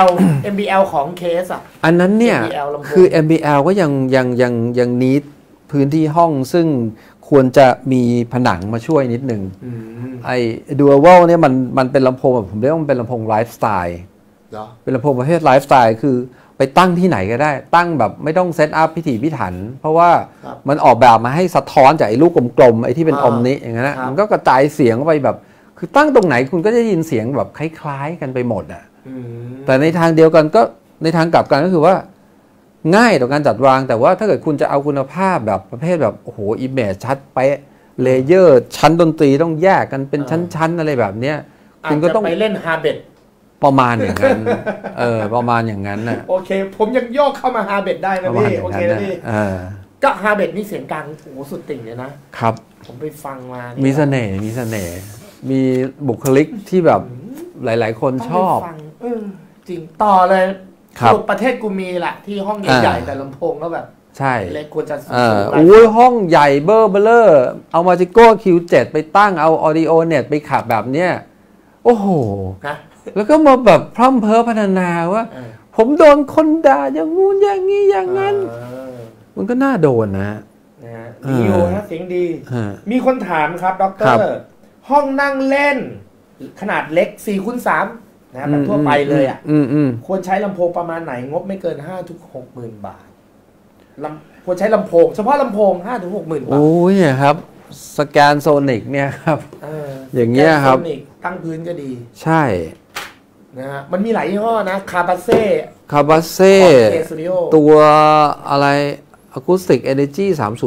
MBL ของ KS อ่ะอันนั้นเนี่ยคือ MBL ก็ยังนิดพื้นที่ห้องซึ่งควรจะมีผนังมาช่วยนิดนึงไอ้ Dual เนี่ยมันเป็นลำโพงแบบผมเรียกว่ามันเป็นลำโพงไลฟ์สไตล์เป็นลำโพงประเภทไลฟ์สไตล์คือไปตั้งที่ไหนก็ได้ตั้งแบบไม่ต้องเซตอัพพิถีพิถันเพราะว่ามันออกแบบมาให้สะท้อนจากไอ้ลูกกลมๆไอ้ที่เป็นอมนิอย่างนั้นมันก็กระจายเสียงไปแบบคือตั้งตรงไหนคุณก็จะยินเสียงแบบคล้ายๆกันไปหมดอ่ะแต่ในทางเดียวกันก็ในทางกลับกันก็คือว่าง่ายต่อการจัดวางแต่ว่าถ้าเกิดคุณจะเอาคุณภาพแบบประเภทแบบโอ้โหอิมเมจชัดเป๊ะเลเยอร์ชั้นดนตรีต้องแยกกันเป็นชั้นๆอะไรแบบเนี้ยคุณก็ต้องไปเล่นฮาร์เบดประมาณอย่างนั้นประมาณอย่างนั้นน่ะโอเคผมยังโยกเข้ามาฮาร์เบดได้นะพี่โอเคนะพี่ก็ฮาร์เบดนี่เสียงกลางโอ้โหสุดติ่งเลยนะครับผมไปฟังมามีเสน่ห์มีบุคลิกที่แบบหลายๆคนชอบจริงต่อเลยประเทศกูมีแหละที่ห้องใหญ่ๆแต่ลำโพงก็แบบใช่เล็กควรจะห้องใหญ่เบอร์เลอร์เอามาจิโก้ Q7 ไปตั้งเอา Audio Net ไปขับแบบเนี้ยโอ้โหแล้วก็มาแบบพร่ำเพ้อพัฒนาว่าผมโดนคนด่าอย่างงู้นอย่างนี้อย่างนั้นมันก็น่าโดนนะดีอยู่นะเสียงดีมีคนถามครับดร.ห้องนั่งเล่นขนาดเล็ก 4x3 นะแบบทั่วไปเลยอ่ะควรใช้ลำโพงประมาณไหนงบไม่เกิน 5-60,000 บาทควรใช้ลำโพงเฉพาะลำโพง 5-60,000 บาทโอ้ยครับสแกนโซนิกเนี่ยครับอย่างเงี้ยครับตั้งพื้นก็ดีใช่นะฮะมันมีหลายยี่ห้อนะคาบาเซ่ตัวอะไรAcoustic Energy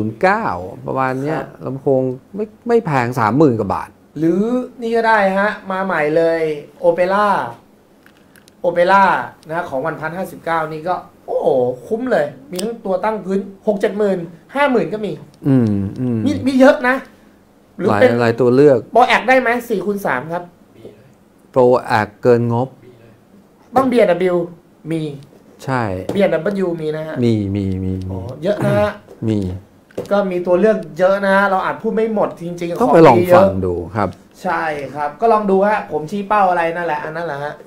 309ประมาณเนี้ยลำโพงไม่แพง 30,000 กว่าบาทหรือนี่ก็ได้ฮะมาใหม่เลยโอเปร่านะของ1,059นี่ก็โอ้โหคุ้มเลยมีทั้งตัวตั้งพื้น 6-7,000 50,000 ก็มีมีเยอะนะหรือเป็นหลายตัวเลือกโปรแอคได้ไหม 4x3 ครับโปรแอคเกินงบต้อง B&W มีใช่ B&W มีนะฮะมีเยอะนะฮะมีก็มีตัวเลือกเยอะนะเราอาจพูดไม่หมดจริงๆต้องไปลองฟังดูครับใช่ครับก็ลองดูฮะผมชี้เป้าอะไรนั่นแหละอันนั้นแหละฮะ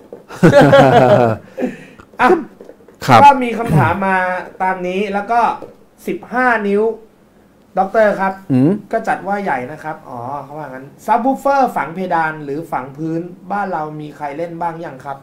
ก็มีคำถามมาตามนี้แล้วก็15 นิ้วด็อกเตอร์ครับก็จัดว่าใหญ่นะครับเขาว่างั้นซับวูฟเฟอร์ฝังเพดานหรือฝังพื้นบ้านเรามีใครเล่นบ้างยังครับ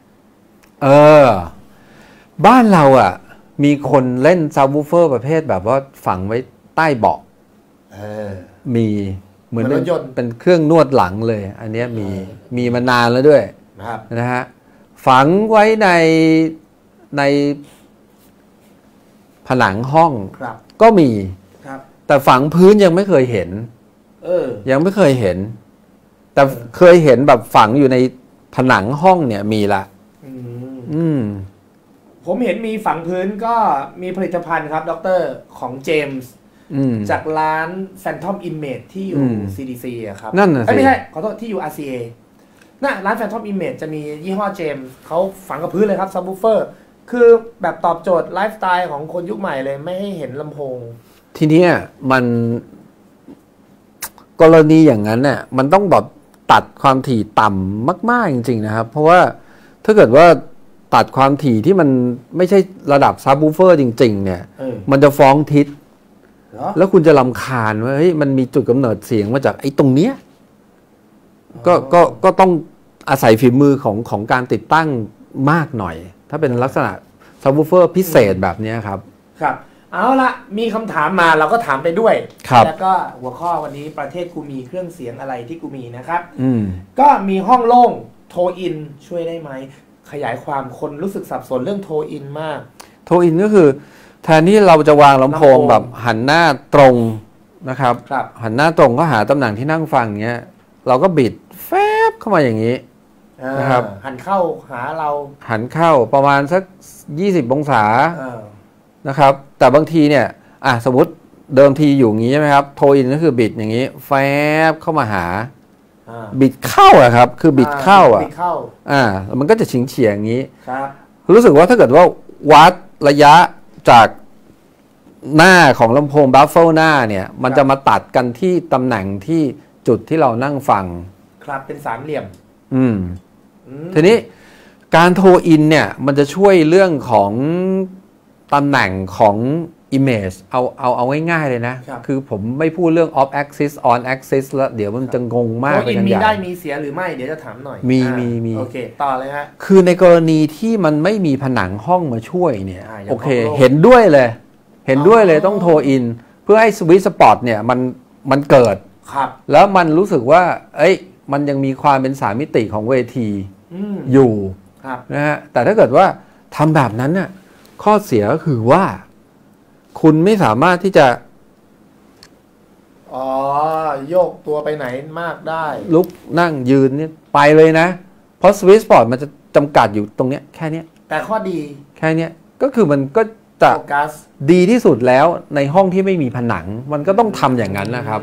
บ้านเราอ่ะมีคนเล่นซับวูฟเฟอร์ประเภทแบบว่าฝังไว้ใต้เบาะมีเหมือนเป็นเครื่องนวดหลังเลยอันนี้มีมานานแล้วด้วยนะฮะฝังไว้ในผผนังห้องครับก็มีครับแต่ฝังพื้นยังไม่เคยเห็น ยังไม่เคยเห็น แต่เคยเห็นแบบฝังอยู่ในผนังห้องเนี่ยมีละผมเห็นมีฝังพื้นก็มีผลิตภัณฑ์ครับดร.ของเจมส์จากร้าน Phantom Image ที่อยู่ CDC อะครับนั่นน่ะสิไม่ใช่ขอโทษที่อยู่ RCA น่ะร้าน Phantom Image จะมียี่ห้อเจมส์เขาฝังกับพื้นเลยครับซับวูฟเฟอร์คือแบบตอบโจทย์ไลฟ์สไตล์ของคนยุคใหม่เลยไม่ให้เห็นลำโพงทีนี้มันกรณีอย่างนั้นเนี่ยมันต้องแบบตัดความถี่ต่ำมากๆจริงๆนะครับเพราะว่าถ้าเกิดว่าตัดความถี่ที่มันไม่ใช่ระดับซับวูฟเฟอร์จริงๆเนี่ยมันจะฟ้องทิศแล้วคุณจะรำคาญว่าเฮ้ยมันมีจุดกำเนิดเสียงมาจากไอ้ตรงเนี้ยก็ต้องอาศัยฝีมือของการติดตั้งมากหน่อยถ้าเป็นลักษณะซับวูฟเฟอร์พิเศษแบบนี้ครับครับเอาละมีคำถามมาเราก็ถามไปด้วยแล้วก็หัวข้อวันนี้ประเทศกูมีเครื่องเสียงอะไรที่กูมีนะครับก็มีห้องโล่งโทรอินช่วยได้ไหมขยายความคนรู้สึกสับสนเรื่องโทรอินมากโทรอินก็คือแทนที่เราจะวางลำโพงแบบหันหน้าตรงนะครับหันหน้าตรงก็หาตำแหน่งที่นั่งฟังเงี้ยเราก็บิดแฟบเข้ามาอย่างนี้นะครับหันเข้าหาเราหันเข้าประมาณสัก20องศานะครับแต่บางทีเนี่ยสมมติเดิมทีอยู่อย่างนี้ใช่ไหมครับโทรอินก็คือบิดอย่างนี้แฟบเข้ามาหาบิดเข้าอะครับคือบิดเข้ามันก็จะเฉียงอย่างนี้รู้สึกว่าถ้าเกิดว่าวัดระยะจากหน้าของลำโพงบัฟเฟิลหน้าเนี่ยมันจะมาตัดกันที่ตำแหน่งที่จุดที่เรานั่งฟังครับเป็นสามเหลี่ยมทีนี้การโทรอินเนี่ยมันจะช่วยเรื่องของตำแหน่งของ image เอาง่ายๆเลยนะคือผมไม่พูดเรื่อง off axis on axis แล้วเดี๋ยวมันจะงงมากโทรอินมีได้มีเสียหรือไม่เดี๋ยวจะถามหน่อยมีโอเคต่อเลยฮะคือในกรณีที่มันไม่มีผนังห้องมาช่วยเนี่ยโอเคเห็นด้วยเลยต้องโทรอินเพื่อให้สวิตช์สปอตเนี่ยมันเกิดแล้วมันรู้สึกว่ามันยังมีความเป็น3มิติของเวทีอยู่นะฮะแต่ถ้าเกิดว่าทำแบบนั้นน่ะข้อเสียก็คือว่าคุณไม่สามารถที่จะโยกตัวไปไหนมากได้ลุกนั่งยืนนี่ไปเลยนะเพราะสวิตช์สปอตมันจะจำกัดอยู่ตรงเนี้ยแค่นี้แต่ข้อดีแค่นี้ก็คือมันก็จะดีที่สุดแล้วในห้องที่ไม่มีผนังมันก็ต้องทำอย่างนั้นนะครับ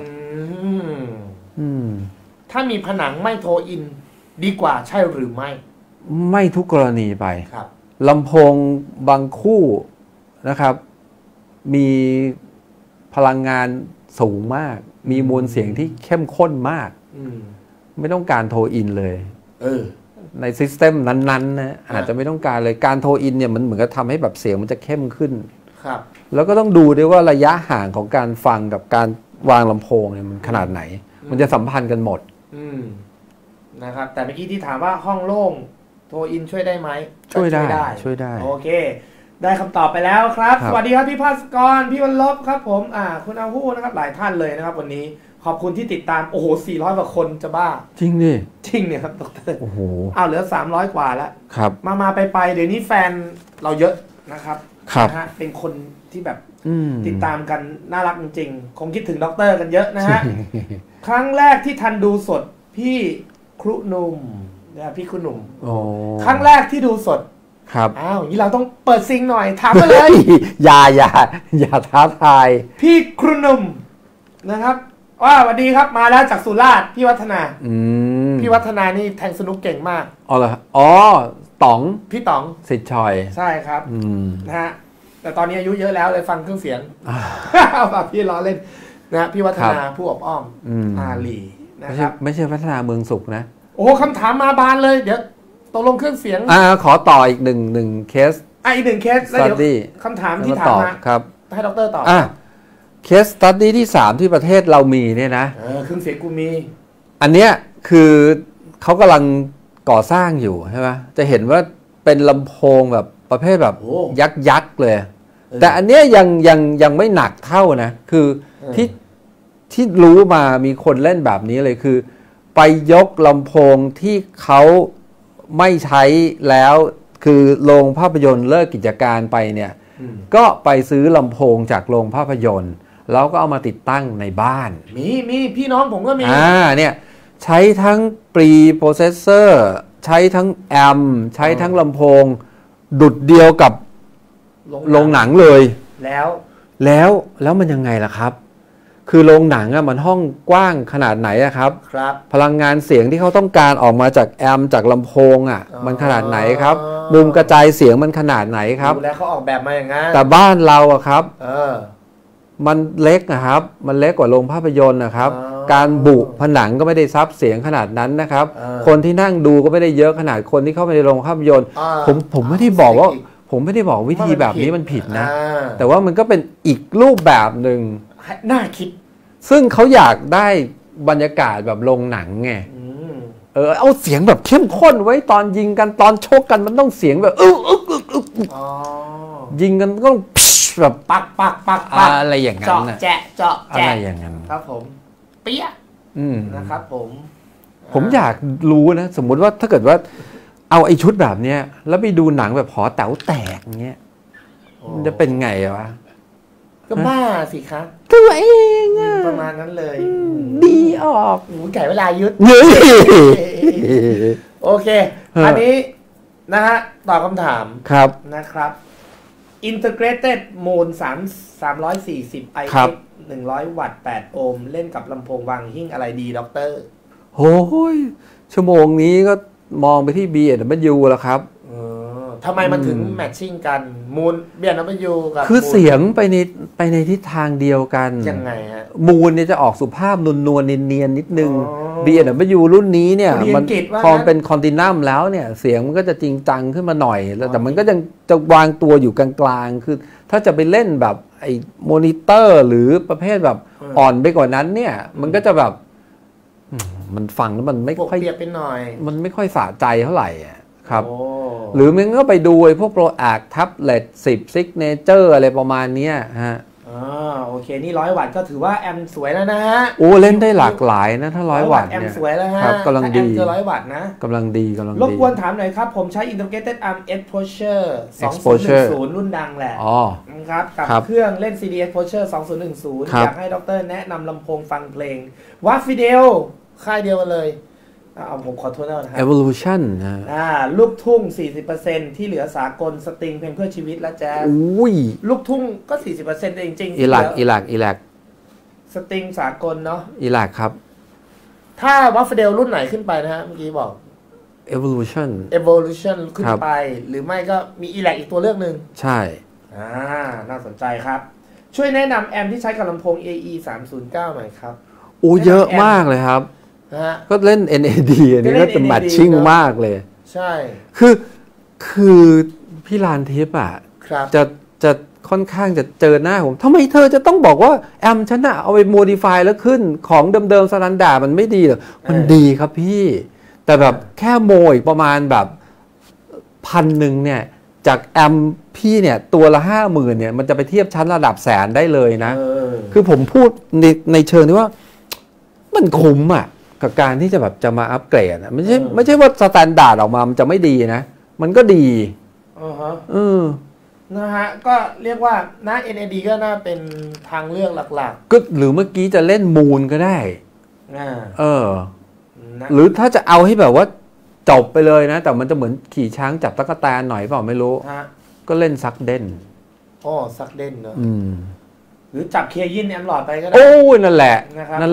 ถ้ามีผนังไม่โทรอินดีกว่าใช่หรือไม่ทุกกรณีไปลำโพงบางคู่นะครับมีพลังงานสูงมากมีมวลเสียงที่เข้มข้นมากไม่ต้องการโทรอินเลยในซิสเต็มนั้นๆนะอาจจะไม่ต้องการเลยการโทรอินเนี่ยมันเหมือนกับทำให้แบบเสียงมันจะเข้มขึ้นแล้วก็ต้องดูด้วยว่าระยะห่างของการฟังกับการวางลำโพงเนี่ยมันขนาดไหนมันจะสัมพันธ์กันหมดนะครับแต่เมื่อกี้ที่ถามว่าห้องโล่งโทรอินช่วยได้ไหมช่วยได้โอเคได้คำตอบไปแล้วครับสวัสดีครับพี่ภาสกรพี่วันลบครับผมคุณอาหู้นะครับหลายท่านเลยนะครับวันนี้ขอบคุณที่ติดตามโอ้โห400กว่าคนจะบ้าจริงดิจริงเนี่ยครับดร. โอ้โหเหลือ300กว่าแล้วครับมาไปเดี๋ยวนี้แฟนเราเยอะนะครับนะฮะเป็นคนที่แบบติดตามกันน่ารักจริงๆคงคิดถึงด็อกเตอร์กันเยอะนะฮะครั้งแรกที่ทันดูสดพี่ครูหนุ่มพี่ครูหนุ่มครั้งแรกที่ดูสดครับอย่างนี้เราต้องเปิดซิงหน่อยถามมาเลยอย่าท้าทายพี่ครูหนุ่มนะครับว่าสวัสดีครับมาแล้วจากสุราษฎร์พี่วัฒนาพี่วัฒนานี่แทงสนุกเก่งมากเหรอต๋องพี่ต๋องสิทธิ์ชอยใช่ครับนะฮะแต่ตอนนี้อายุเยอะแล้วเลยฟังเครื่องเสียงพี่ล้อเล่นนะพี่วัฒนาผู้อบอ้อมอาลีนะครับไม่ใช่วัฒนาเมืองสุขนะโอ้คำถามมาบานเลยเดี๋ยวตกลงเครื่องเสียงขอต่ออีกหนึ่งเคสอีก1เคสแล้วเดี๋ยวคำถามที่ถามมาครับให้ดร.ตอบเคสสตั๊ดดี้ที่3ที่ประเทศเรามีเนี่ยนะเครื่องเสียงกูมีอันเนี้ยคือเขากำลังก่อสร้างอยู่ใช่ไหมจะเห็นว่าเป็นลำโพงแบบประเภทแบบยักษ์เลยแต่อันเนี้ยยังไม่หนักเท่านะคือที่รู้มามีคนเล่นแบบนี้เลยคือไปยกลำโพงที่เขาไม่ใช้แล้วคือโรงภาพยนตร์เลิกกิจการไปเนี่ยก็ไปซื้อลำโพงจากโรงภาพยนตร์แล้วก็เอามาติดตั้งในบ้านมีพี่น้องผมก็มีเนี่ยใช้ทั้งปรีโปรเซสเซอร์ใช้ทั้งแอมใช้ทั้งลำโพงดุดเดียวกับโรงหนังเลยแล้วมันยังไงล่ะครับคือโรงหนังมันห้องกว้างขนาดไหนครับพลังงานเสียงที่เขาต้องการออกมาจากแอมจากลำโพงมันขนาดไหนครับมุมกระจายเสียงมันขนาดไหนครับแล้วเขาออกแบบมาอย่างนั้นแต่บ้านเราครับมันเล็กนะครับมันเล็กกว่าโรงภาพยนตร์นะครับการบุผนังก็ไม่ได้ซับเสียงขนาดนั้นนะครับคนที่นั่งดูก็ไม่ได้เยอะขนาดคนที่เข้าไปในโรงภาพยนตร์ผมไม่ได้บอกว่าวิธีแบบนี้มันผิดนะแต่ว่ามันก็เป็นอีกรูปแบบหนึ่งน่าคิดซึ่งเขาอยากได้บรรยากาศแบบโรงหนังไงเอาเสียงแบบเข้มข้นไว้ตอนยิงกันตอนชกกันมันต้องเสียงแบบยิงกันก็ต้องแบบปักอะไรอย่างนั้นเจาะอะไรอย่างนั้นครับผมเปี้ยนะครับผมอยากรู้นะสมมุติว่าถ้าเกิดว่าเอาไอ้ชุดแบบเนี้ยแล้วไปดูหนังแบบหอแต๋วแตกเงี้ยมันจะเป็นไงวะก็บ้าสิครับตัวเองประมาณนั้นเลยดีออกไก่เวลายุดโอเคอันนี้นะฮะตอบคำถามครับนะครับ Integrated Mode 340 IX 100 วัตต์ 8 โอห์มเล่นกับลำโพงวางหิ้งอะไรดีด็อกเตอร์โอ้ยชั่วโมงนี้ก็มองไปที่ B&W แล้วครับทำไมมันถึงแมทชิ่งกันมูลB&W กับคือเสียงไปในทิศทางเดียวกันยังไงฮะมูลเนี่ยจะออกสุภาพนวลเนียนนิดนึง B&W รุ่นนี้เนี่ยมันพอเป็นคอนตินัมแล้วเนี่ยเสียงมันก็จะจริงจังขึ้นมาหน่อยแต่มันก็ยังจะวางตัวอยู่กลางๆคือถ้าจะไปเล่นแบบไอ้มอนิเตอร์หรือประเภทแบบอ่อนไปกว่านั้นเนี่ยมันก็จะแบบมันฟังแล้วมันไม่ค่อยเปียกไปหน่อยมันไม่ค่อยสะใจเท่าไหร่ครับหรือมันก็ไปดูไอ้พวกโปรแอคแท็บเล็ต10 Signature อะไรประมาณนี้ฮะโอเคนี่100 วัตต์ก็ถือว่าแอมสวยแล้วนะฮะเล่นได้หลากหลายนะถ้า100 วัตต์เนี่ยแอมสวยแล้วฮะกำลังดีแอม100 วัตต์นะกำลังดีรบกวนถามหน่อยครับผมใช้ Integrated Arm Exposure 2010 รุ่นดังแหละครับกับเครื่องเล่น CD Exposure 2010อยากให้ดร.แนะนำลำโพงฟังเพลงวัดฟิเดลค่ายเดียวกันเลยผมขอโทษนะครั Evolution ลูกทุ่ง 40% ที่เหลือสากลสตริงเพลงเพื่อชีวิตและแจ๊สลูกทุ่งก็ 40% แต่จริงๆอีหลักสตริงสากลเนาะอีหลักครับถ้าวัฟเฟเดลรุ่นไหนขึ้นไปนะฮะเมื่อกี้บอก Evolution ขึ้นไปหรือไม่ก็มีอีหลักอีกตัวเลือกหนึ่งใช่น่าสนใจครับช่วยแนะนำแอมที่ใช้กับลำโพง AE 309หน่อยครับเยอะมากเลยครับก็เล่น NAD อันนี้ก็จะแมทชิ่งมากเลยใช่คือพี่ลานทิพย์จะค่อนข้างจะเจอหน้าผมทำไมเธอจะต้องบอกว่าแอมฉันเอาไปโมดิฟายแล้วขึ้นของเดิมๆสแตนดาร์ดมันไม่ดีหรอมันดีครับพี่แต่แบบแค่โมอีกประมาณแบบ1,000เนี่ยจากแอมพี่เนี่ยตัวละ 50,000เนี่ยมันจะไปเทียบชั้นระดับแสนได้เลยนะคือผมพูดในเชิงที่ว่ามันคุ้มกับการที่จะแบบจะมาอัปเกรดไม่ใช่ว่าสแตนดาร์ดออกมามันจะไม่ดีนะมันก็ดีนะฮะก็เรียกว่านะ NAD ก็น่าเป็นทางเลือกหลักๆก็หรือเมื่อกี้จะเล่นมูนก็ได้หรือถ้าจะเอาให้แบบว่าจบไปเลยนะแต่มันจะเหมือนขี่ช้างจับตั๊กแตนหน่อยเปล่าไม่รู้ก็เล่นซักเด่นซักเด่นเนอะหรือจับเคยินแอมหลอดไปก็ได้นั่นแหละ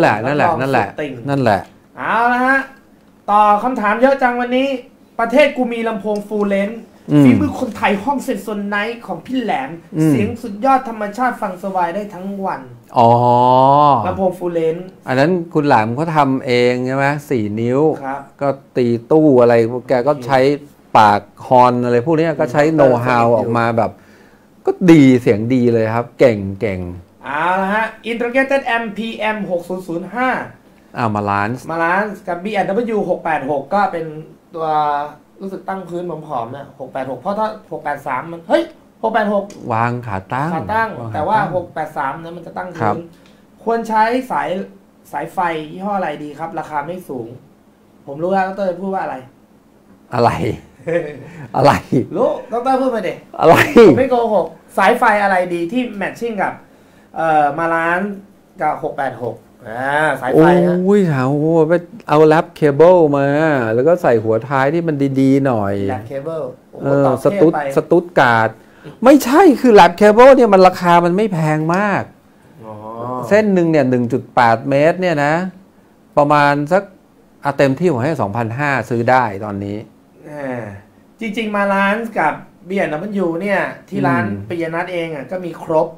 เอาละฮะต่อคำถามเยอะจังวันนี้ประเทศกูมีลำโพงฟูลเลนส์ฝีมือคนไทยห้องเซนโซนไนท์ของพี่แหลมเสียงสุดยอดธรรมชาติฟังสบายได้ทั้งวันลำโพงฟูลเลนส์อันนั้นคุณแหลมเขาทำเองใช่ไหม4 นิ้วก็ตีตู้อะไรแกก็ใช้ปากฮอนอะไรพวกนี้ก็ใช้โน้ตฮาวออกมาแบบก็ดีเสียงดีเลยครับเก่งเอาละฮะ Integrated Amp PM 6005 มาลานซ์กับ B&W 686ก็เป็นตัวรู้สึกตั้งพื้นผอมๆนะ686เพราะถ้า683มัน686 วางขาตั้งแต่ว่า683นั้นมันจะตั้งพื้นควรใช้สายไฟยี่ห้ออะไรดีครับราคาไม่สูงผมรู้แล้วดร.พูดว่าอะไรรู้ดร.พูดมาเด็อะไรไม่โกหกสายไฟอะไรดีที่แมทชิ่งกับมาล้านกับ686สายไฟฮะโอ้ยถามโอ้ไปเอาแรปเคเบิลมาแล้วก็ใส่หัวท้ายที่มันดีๆหน่อยแรปเคเบิลสตุ๊ดการ์ดไม่ใช่คือแรปเคเบิลเนี่ยมันราคามันไม่แพงมากเส้นหนึ่งเนี่ย 1.8 เมตรเนี่ยนะประมาณสักเต็มที่ผมให้ 2,500 ซื้อได้ตอนนี้จริงๆมาร้านกับ B&W เนี่ยที่ร้านปิยนัทเองก็มีครบ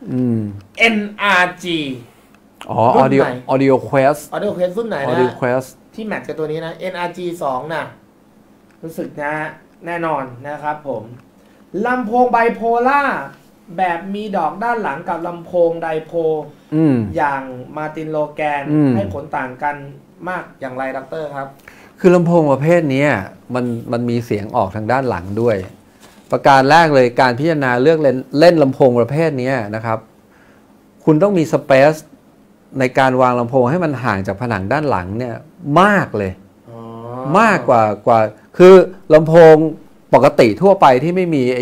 NRG Audio Quest รุ่นไหนนะ Audio Quest ที่แมทกับตัวนี้นะ NRG 2น่ะรู้สึกนะแน่นอนนะครับผมลำโพงไบโพล่าแบบมีดอกด้านหลังกับลำโพงไดโพอย่างมาตินโลแกนให้ผลต่างกันมากอย่างไรดร.ครับคือลำโพงประเภทนี้มันมีเสียงออกทางด้านหลังด้วยประการแรกเลยการพิจารณาเลือกเล่นลำโพงประเภทนี้นะครับคุณต้องมีสเปซในการวางลำโพงให้มันห่างจากผนังด้านหลังเนี่ยมากเลยมากกว่าคือลำโพงปกติทั่วไปที่ไม่มีไอ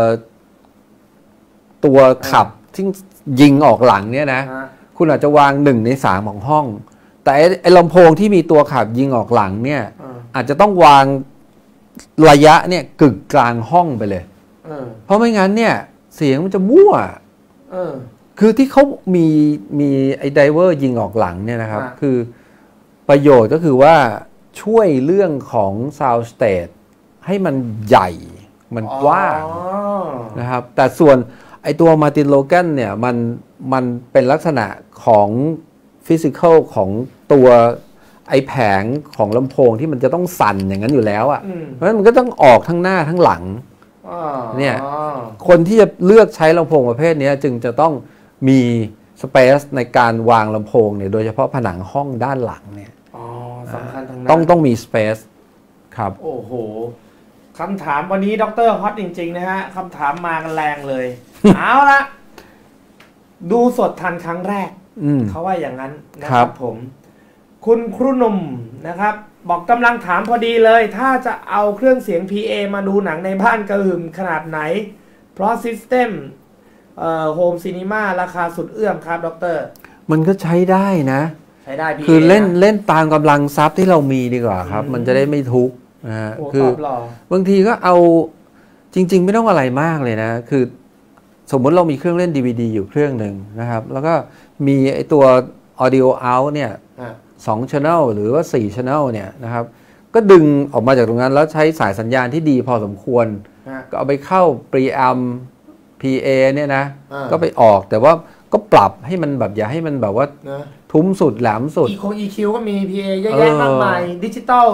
ตัวขับที่ยิงออกหลังเนี่ยนะคุณอาจจะวาง1 ใน 3ของห้องแต่ไอลำโพงที่มีตัวขับยิงออกหลังเนี่ยอาจจะต้องวางระยะเนี่ยกึ่งกลางห้องไปเลยเพราะไม่งั้นเนี่ยเสียงมันจะมั่วคือที่เขามีไอ้ไดเวอร์ยิงออกหลังเนี่ยนะครับคือประโยชน์ก็คือว่าช่วยเรื่องของ Sound Stage ให้มันใหญ่มันกว้างนะครับแต่ส่วนไอ้ตัว Martin Logan เนี่ยมันเป็นลักษณะของฟิสิกอลของตัวไอ้แผงของลำโพงที่มันจะต้องสั่นอย่างนั้นอยู่แล้วอ่ะเพราะฉะนั้นมันก็ต้องออกทั้งหน้าทั้งหลังเนี่ยคนที่จะเลือกใช้ลำโพงประเภทนี้จึงจะต้องมีสเปซในการวางลำโพงเนี่ยโดยเฉพาะผนังห้องด้านหลังเนี่ยสำคัญทั้งนั้นต้องมีสเปซครับโอ้โหคำถามวันนี้ดร.ฮอตจริงๆนะฮะคำถามมากันแรงเลย เอาละดูสดทันครั้งแรกเขาว่าอย่างนั้นนะครับผมคุณครูหนุ่มนะครับบอกกำลังถามพอดีเลยถ้าจะเอาเครื่องเสียง PA มาดูหนังในบ้านกระหึ่มขนาดไหนเพราะซิสเต็มโฮมซีนีมาราคาสุดเอื้อมครับดร. มันก็ใช้ได้นะใช้ได้ PA คือเล่นตามกำลังทรัพย์ที่เรามีดีกว่าครับมันจะได้ไม่ทุกข์นะฮะคือบางทีก็เอาจริงๆไม่ต้องอะไรมากเลยนะคือสมมติเรามีเครื่องเล่น DVD อยู่เครื่องหนึ่งนะครับแล้วก็มีไอตัว Audio Out เนี่ย2 Channel หรือว่า4 Channel เนี่ยนะครับก็ดึงออกมาจากตรงนั้นแล้วใช้สายสัญญาณที่ดีพอสมควรก็เอาไปเข้า Preamp PA เนี่ยนะก็ไปออกแต่ว่าก็ปรับให้มันแบบอย่าให้มันแบบว่าทุ้มสุดแหลมสุด EQ ก็มี PA เยอะแยะมากมายดิจิตอล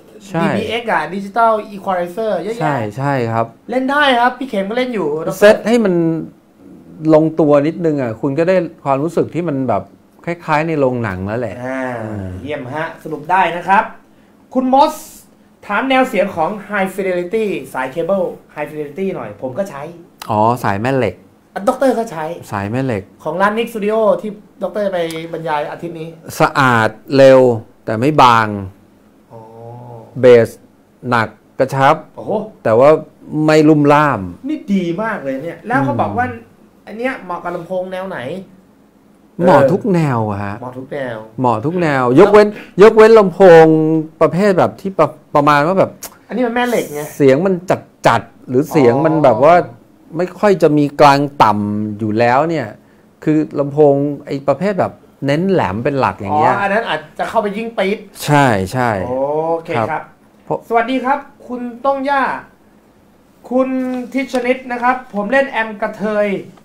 DBX อะดิจิตอลอีควอไลเซอร์เยอะแยะใช่ครับเล่นได้ครับพี่เข็มก็เล่นอยู่เซตให้มันลงตัวนิดนึงอ่ะคุณก็ได้ความรู้สึกที่มันแบบคล้ายๆในโรงหนังแล้วแหละเยี่ยมฮะสรุปได้นะครับคุณมอสถามแนวเสียงของ High Fidelity สายเคเบิล High Fidelity หน่อยผมก็ใช้สายแม่เหล็กดร.ก็ใช้สายแม่เหล็กของร้านนิกสตูดิโอที่ดร.ไปบรรยายอาทิตย์นี้สะอาดเร็วแต่ไม่บางเบสหนักกระชับแต่ว่าไม่ลุ่มล่ามนี่ดีมากเลยเนี่ยแล้วเขาบอกว่าอันเนี้ยเหมาะกับลำโพงแนวไหนเหมาะทุกแนวฮะเหมาะทุกแนวยกเว้นลำโพงประเภทแบบที่ประมาณว่าแบบอันนี้มันแม่เหล็กไงเสียงมันจัดหรือเสียงมันแบบว่าไม่ค่อยจะมีกลางต่ำอยู่แล้วเนี่ยคือลำโพงไอ้ประเภทแบบเน้นแหลมเป็นหลักอย่างเงี้ยอันนั้นอาจจะเข้าไปยิ่งปี๊ดใช่โอเคครับสวัสดีครับคุณต้องย่าคุณทิชนิดนะครับผมเล่นแอมกระเทย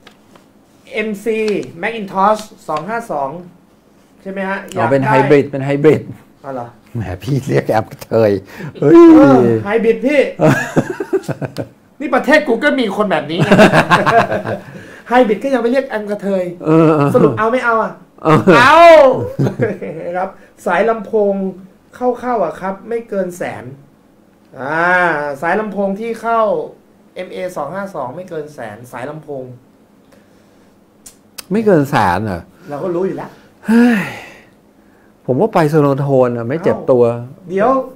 MC Macintosh 252ใช่ไหมฮะเป็นไฮบริดอ๋อเหรอแหมพี่เรียกแอมกระเทยไฮบริดพี่นี่ประเทศกูก็มีคนแบบนี้ไฮบริดก็ยังไม่เรียกแอมกระเทยสรุปเอาไม่เอาอ่ะเอาครับสายลำโพงเข้าอ่ะครับไม่เกิน100,000สายลำโพงที่เข้า MA 252ไม่เกิน100,000สายลำโพงไม่เกิน100,000เหรอเราก็รู้อยู่แล้วผมว่าไปโซโนโทนอ่ะไม่เจ็บตัวเดี๋ยว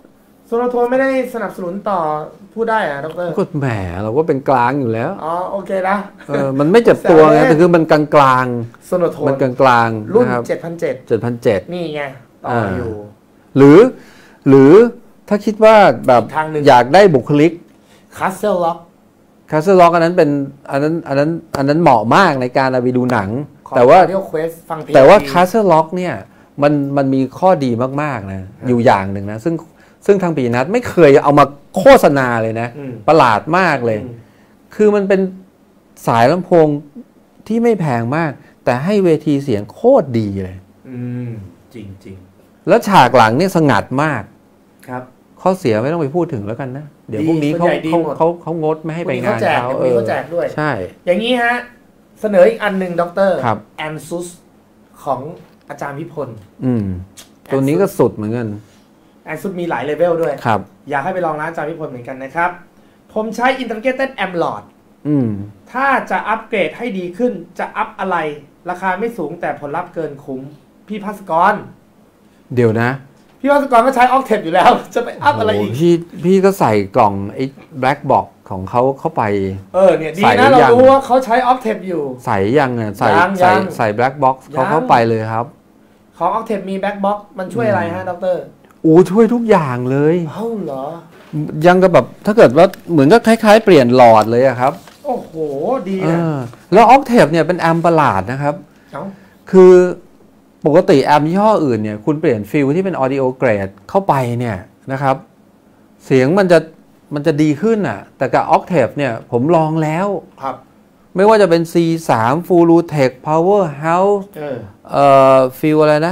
โซโลโทนไม่ได้สนับสนุนต่อพูดได้อะดร. ก็แหมเราก็เป็นกลางอยู่แล้วอ๋อโอเคนะมันไม่เจ็บตัวไงแต่คือมันกลางๆโซโลโทนมันกลางๆรุ่น 7,700 นี่ไงต่ออยู่หรือถ้าคิดว่าแบบอยากได้บุคลิก Castle Lock อันนั้นเหมาะมากในการเอาไปดูหนังแต่ว่า Castle Lock เนี่ยมันมีข้อดีมากๆนะอยู่อย่างหนึ่งนะซึ่งทางปีนัทไม่เคยเอามาโฆษณาเลยนะประหลาดมากเลยคือมันเป็นสายลำโพงที่ไม่แพงมากแต่ให้เวทีเสียงโคตรดีเลยจริงแล้วฉากหลังเนี่ยสงัดมากครับข้อเสียไม่ต้องไปพูดถึงแล้วกันนะเดี๋ยวพวกนี้เขางดไม่ให้ไปงานเขาเขาแจกด้วยใช่อย่างนี้ฮะเสนออีกอันหนึ่งดร.แอนซุสของอาจารย์พิพลตัวนี้ก็สุดเหมือนกันแอนซุสมีหลายเลเวลด้วยครับอยากให้ไปลองร้านอาจารย์พิพลเหมือนกันนะครับผมใช้ Integrated Amp Lord ถ้าจะอัปเกรดให้ดีขึ้นจะอัพอะไรราคาไม่สูงแต่ผลลัพธ์เกินคุ้มพี่ภัสกรเดี๋ยวนะพี่ภัสกรก็ใช้ Octave อยู่แล้วจะไปอัพอะไรอีกพี่ก็ใส่กล่องไอ้ Black Box ของเขาเข้าไปเนี่ยดีนะเรารู้ว่าเขาใช้ Octave อยู่ใส่ยังอ่ะใส่ Black Box เขาเข้าไปเลยครับของ Octave มี Black Box มันช่วยอะไรฮะดร. ช่วยทุกอย่างเลยเหรอยังก็แบบถ้าเกิดว่าเหมือนก็คล้ายๆเปลี่ยนหลอดเลยครับโอ้โหดีนะแล้ว Octave เนี่ยเป็นแอมป์ประหลาดนะครับคือปกติแอมป์ยี่ห้ออื่นเนี่ยคุณเปลี่ยนฟิลที่เป็น audio grade เข้าไปเนี่ยนะครับเสียงมันจะดีขึ้นอ่ะแต่กับ Octave เนี่ยผมลองแล้วครับไม่ว่าจะเป็น C3 Fulltech Powerhouse ฟิลอะไรนะ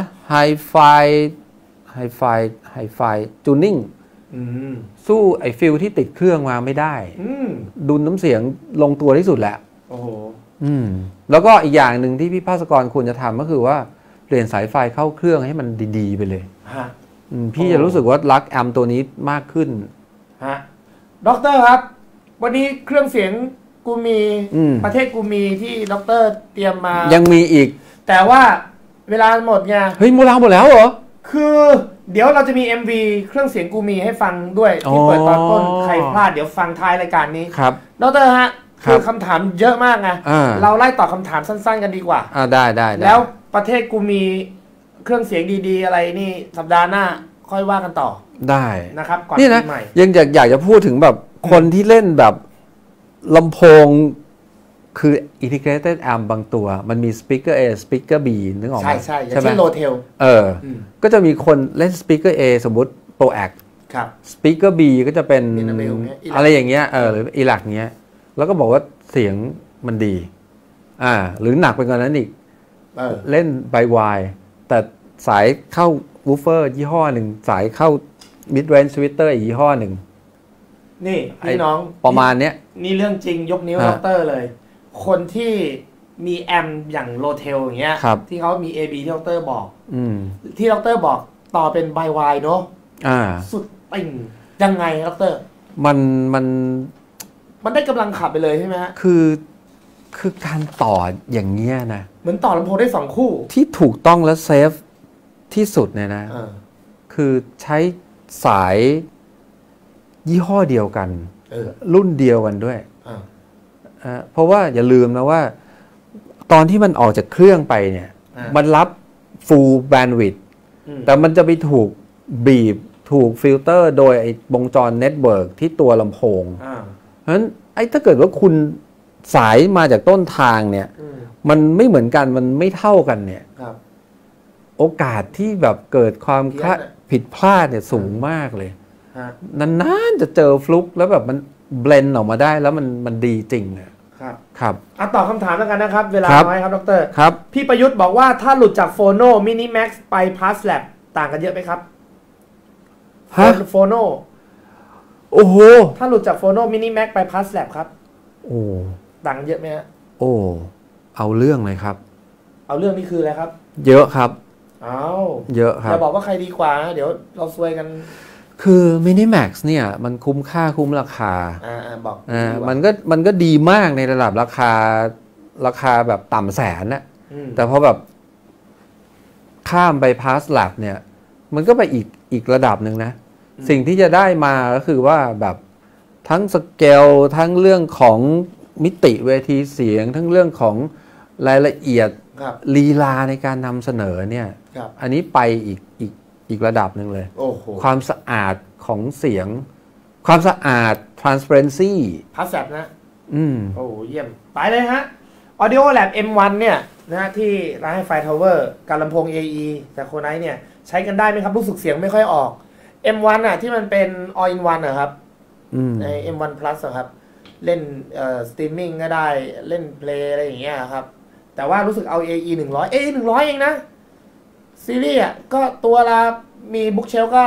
Hi-Fi Tuning สู้ไอ้ฟิลที่ติดเครื่องมาไม่ได้ดุลน้ำเสียงลงตัวที่สุดแหละโอ้โหแล้วก็อีกอย่างหนึ่งที่พี่ภาสกรควรจะทำก็คือว่าเปลี่ยนสายไฟเข้าเครื่องให้มันดีๆไปเลยพี่จะรู้สึกว่ารักแอมตัวนี้มากขึ้นด็อกเตอร์ครับวันนี้เครื่องเสียงกูมีประเทศกูมีที่ด็อกเตอร์เตรียมมายังมีอีกแต่ว่าเวลาหมดไงเฮ้ยหมดแล้วเหรอคือเดี๋ยวเราจะมี MV เครื่องเสียงกูมีให้ฟังด้วยที่เปิดตอนต้นใครพลาดเดี๋ยวฟังท้ายรายการนี้ครับดร.ฮะคือคำถามเยอะมากไงเราไล่ตอบคำถามสั้นๆกันดีกว่าได้แล้วประเทศกูมีเครื่องเสียงดีๆอะไรนี่สัปดาห์หน้าค่อยว่ากันต่อได้นะครับก่อนนี่นะยังอยากจะพูดถึงแบบคนที่เล่นแบบลำโพงคือ integrated amp บางตัวมันมี speaker A speaker B นึกออกไหมใช่อย่างเช่น Rotel ก็จะมีคนเล่น speaker A สมมุติ Pro Act ครับ speaker B ก็จะเป็นอะไรอย่างเงี้ยหรืออีหลักเงี้ยแล้วก็บอกว่าเสียงมันดีหรือหนักไปกว่านั้นอีกเล่นไบวายแต่สายเข้าวูฟเฟอร์ยี่ห้อหนึ่งสายเข้า mid range tweeter อีกยี่ห้อหนึ่งนี่พี่น้องประมาณเนี้ยนี่เรื่องจริงยกนิ้วด็อกเตอร์เลยคนที่มีแอมอย่างโรเทลอย่างเงี้ยที่เขามี AB ที่ด็อกเตอร์บอกที่ด็อกเตอร์บอกต่อเป็นไบวายเนาะสุดติ่งยังไงด็อกเตอร์มันได้กำลังขับไปเลยใช่ไหมฮะคือการต่ออย่างเงี้ยนะเหมือนต่อลำโพงได้2คู่ที่ถูกต้องและเซฟที่สุดเนี่ยนะคือใช้สายยี่ห้อเดียวกันรุ่นเดียวกันด้วยเพราะว่าอย่าลืมนะว่าตอนที่มันออกจากเครื่องไปเนี่ยมันรับ full bandwidth แต่มันจะไปถูกบีบถูกฟิลเตอร์โดยไอ้วงจรเน็ตเวิร์กที่ตัวลำโพงเพราะฉะนั้นถ้าเกิดว่าคุณสายมาจากต้นทางเนี่ยมันไม่เหมือนกันมันไม่เท่ากันเนี่ยโอกาสที่แบบเกิดความผิดพลาดเนี่ยสูงมากเลยนานๆจะเจอฟลุกแล้วแบบมันเบลนด์ออกมาได้แล้วมันดีจริงครับตอบคำถามแล้วกันนะครับเวลาน้อยครับดร. ครับพี่ประยุทธ์บอกว่าถ้าหลุดจากโฟโนมินิแม็กซ์ไปพาสแลบต่างกันเยอะไหมครับโฟโนโอ้โหถ้าหลุดจากโฟโนมินิแม็กซ์ไปพาสแลบครับโอ้ต่างกันเยอะไหมฮะเอาเรื่องเลยครับเอาเรื่องนี่คืออะไรครับเยอะครับเยอะครับอย่าบอกว่าใครดีกว่าเดี๋ยวเราซวยกันคือ Minimax เนี่ยมันคุ้มค่าคุ้มราคาบอกมันก็ดีมากในระดับราคาแบบต่ำแสนนะแต่พอแบบข้ามไป Pass Lab เนี่ยมันก็ไปอีกระดับหนึ่งนะสิ่งที่จะได้มาก็คือว่าแบบทั้งสเกลทั้งเรื่องของมิติเวทีเสียงทั้งเรื่องของรายละเอียดลีลาในการนำเสนอเนี่ยอันนี้ไปอีกระดับหนึ่งเลยความสะอาดของเสียงความสะอาด transparency พัสแซบนะโอ้เยี่ยมไปเลยฮะ Audio Lab M1 เนี่ยนะที่ร้านไฮไฟทาวเวอร์การลำโพง AE แต่โคไนท์เนี่ยใช้กันได้ไหมครับรู้สึกเสียงไม่ค่อยออก M1 อ่ะที่มันเป็น All in One นะครับใน M1 Plus ครับเล่นสตรีมมิ่งก็ได้เล่นเพลย์อะไรอย่างเงี้ยครับแต่ว่ารู้สึกเอา AE 100 AE 100เองนะซีรีส์อ่ะก็ตัวละมีบุ๊กเชลก็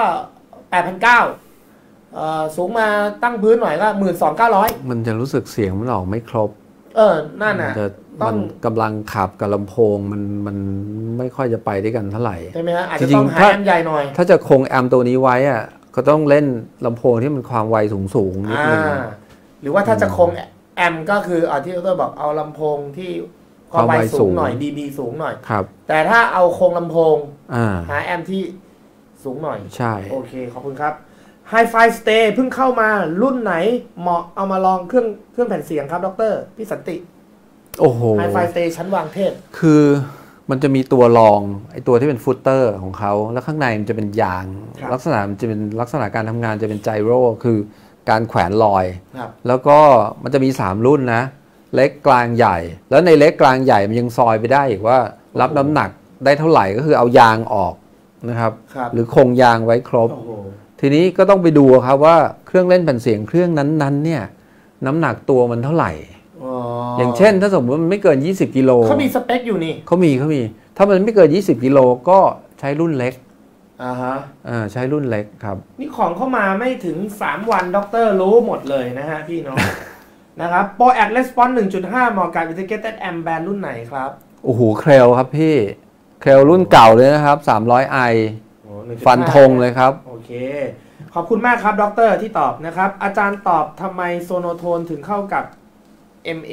8,900 สูงมาตั้งพื้นหน่อยก็ 12,900 มันจะรู้สึกเสียงมันออกไม่ครบนั่นน่ะมันกำลังขับกับลำโพงมันไม่ค่อยจะไปด้วยกันเท่าไหร่ใช่ไหมฮะอาจจะต้องหาแอมใหญ่หน่อยถ้าจะคงแอมตัวนี้ไว้อ่ะก็ต้องเล่นลำโพงที่มันความไวสูงนิดนึงหรือว่าถ้าจะคงแอมก็คือที่ดร.บอกเอาลำโพงที่ความไวสูงหน่อย dB สูงหน่อยครับแต่ถ้าเอาโครงลำโพงหาแอมที่สูงหน่อยใช่โอเคขอบคุณครับ Hi-Fi Stay เพิ่งเข้ามารุ่นไหนเหมาะเอามาลองเครื่องแผ่นเสียงครับดร.พี่สันติโอ้โห Hi-Fi Stay ชั้นวางเทพคือมันจะมีตัวรองไอตัวที่เป็นฟุตเตอร์ของเขาแล้วข้างในมันจะเป็นยางลักษณะมันจะเป็นลักษณะการทำงานจะเป็นไจโรคือการแขวนลอยแล้วก็มันจะมี3รุ่นนะเล็กกลางใหญ่แล้วในเล็กกลางใหญ่มันยังซอยไปได้อีกว่ารับน้ำหนักได้เท่าไหร่ก็คือเอายางออกนะครับหรือคงยางไว้ครบทีนี้ก็ต้องไปดูครับว่าเครื่องเล่นแผ่นเสียงเครื่องนั้นๆเนี่ยน้ำหนักตัวมันเท่าไหร่อย่างเช่นถ้าสมมติมันไม่เกิน20กิโลเขามีสเปคอยู่นี่เขามีถ้ามันไม่เกิน20กิโลก็ใช้รุ่นเล็กใช้รุ่นเล็กครับนี่ของเข้ามาไม่ถึง3วันด็อกเตอร์รู้หมดเลยนะฮะพี่น้อง นะครับ Pro Act Response 1.5 เหมาะกับ Integrated Amp Band รุ่นไหนครับโอ้โหเครลครับพี่เครลรุ่นเก่าเลยนะครับ 300i ฟันธงเลยครับโอเคขอบคุณมากครับด็อกเตอร์ที่ตอบนะครับอาจารย์ตอบทำไมโซโนโทนถึงเข้ากับ MA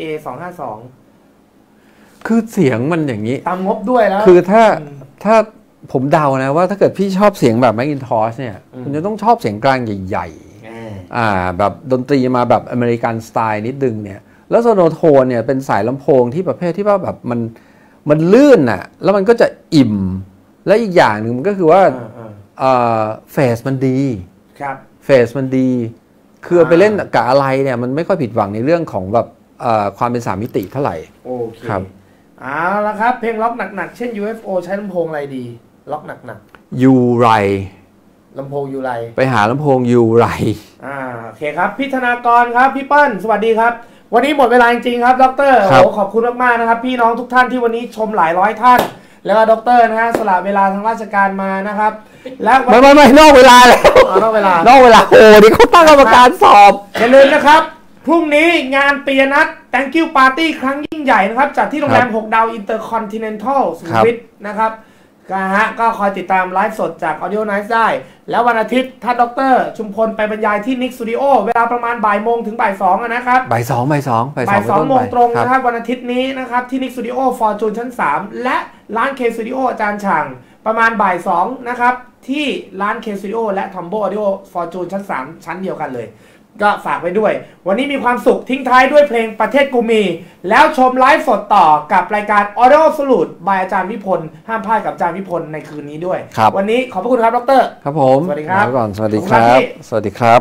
252 คือเสียงมันอย่างนี้ตามงบด้วยแล้วคือถ้าผมเดานะว่าถ้าเกิดพี่ชอบเสียงแบบ Macintosh เนี่ยคุณจะต้องชอบเสียงกลางใหญ่ๆแบบดนตรีมาแบบอเมริกันสไตล์นิดนึงเนี่ยแล้วโซโนโทนเนี่ยเป็นสายลำโพงที่ประเภทที่ว่าแบบมันลื่นน่ะแล้วมันก็จะอิ่มและอีกอย่างหนึ่งมันก็คือว่าเฟสมันดีเฟสมันดีคือไปเล่นกับอะไรเนี่ยมันไม่ค่อยผิดหวังในเรื่องของแบบความเป็น3มิติเท่าไหร่โอเคครับเอาละครับเพลงล็อกหนักๆเช่น UFO ใช้ลำโพงอะไรดีล็อกหนักๆยูไรลำโพงยูไรไปหาลำโพงยูไรโอเคครับพี่ธนากรครับพี่เปิ้ลสวัสดีครับวันนี้หมดเวลาจริงๆครับดร.ขอบคุณมากๆนะครับพี่น้องทุกท่านที่วันนี้ชมหลายร้อยท่านแล้วก็ดร.นะฮะสละเวลาทางราชการมานะครับแล้วไม่นอกเวลาแล้วนอกเวลาโอ้ดิเขาตั้งกรรมการสอบอย่าลืมนะครับพรุ่งนี้งานปีนัด Thank you Party ครั้งยิ่งใหญ่นะครับจัดที่โรงแรม6ดาว Intercontinental สุขุมวิทนะครับก็คอยติดตามไลฟ์สดจาก Audio Night ได้แล้ววันอาทิตย์ถ้าดร.ชุมพลไปบรรยายที่ Nick Studio เวลาประมาณบ่ายโมงถึงบ่าย2นะครับบ่าย2 โมงตรงนะครับวันอาทิตย์นี้นะครับที่ Nick Studio Fortune ชั้น3และร้าน K Studio อาจารย์ช่างประมาณบ่าย2นะครับที่ร้าน K Studio และ Tombo Audio Fortune ชั้น3ชั้นเดียวกันเลยก็ฝากไว้ด้วยวันนี้มีความสุขทิ้งท้ายด้วยเพลงประเทศกูมีแล้วชมไลฟ์สดต่อกับรายการ Audio Salute by อาจารย์วิพลห้ามพลาดกับอาจารย์วิพลในคืนนี้ด้วยวันนี้ขอบพระคุณครับดร. ครับผมสวัสดีครับก่อนสวัสดีครับสวัสดีครับ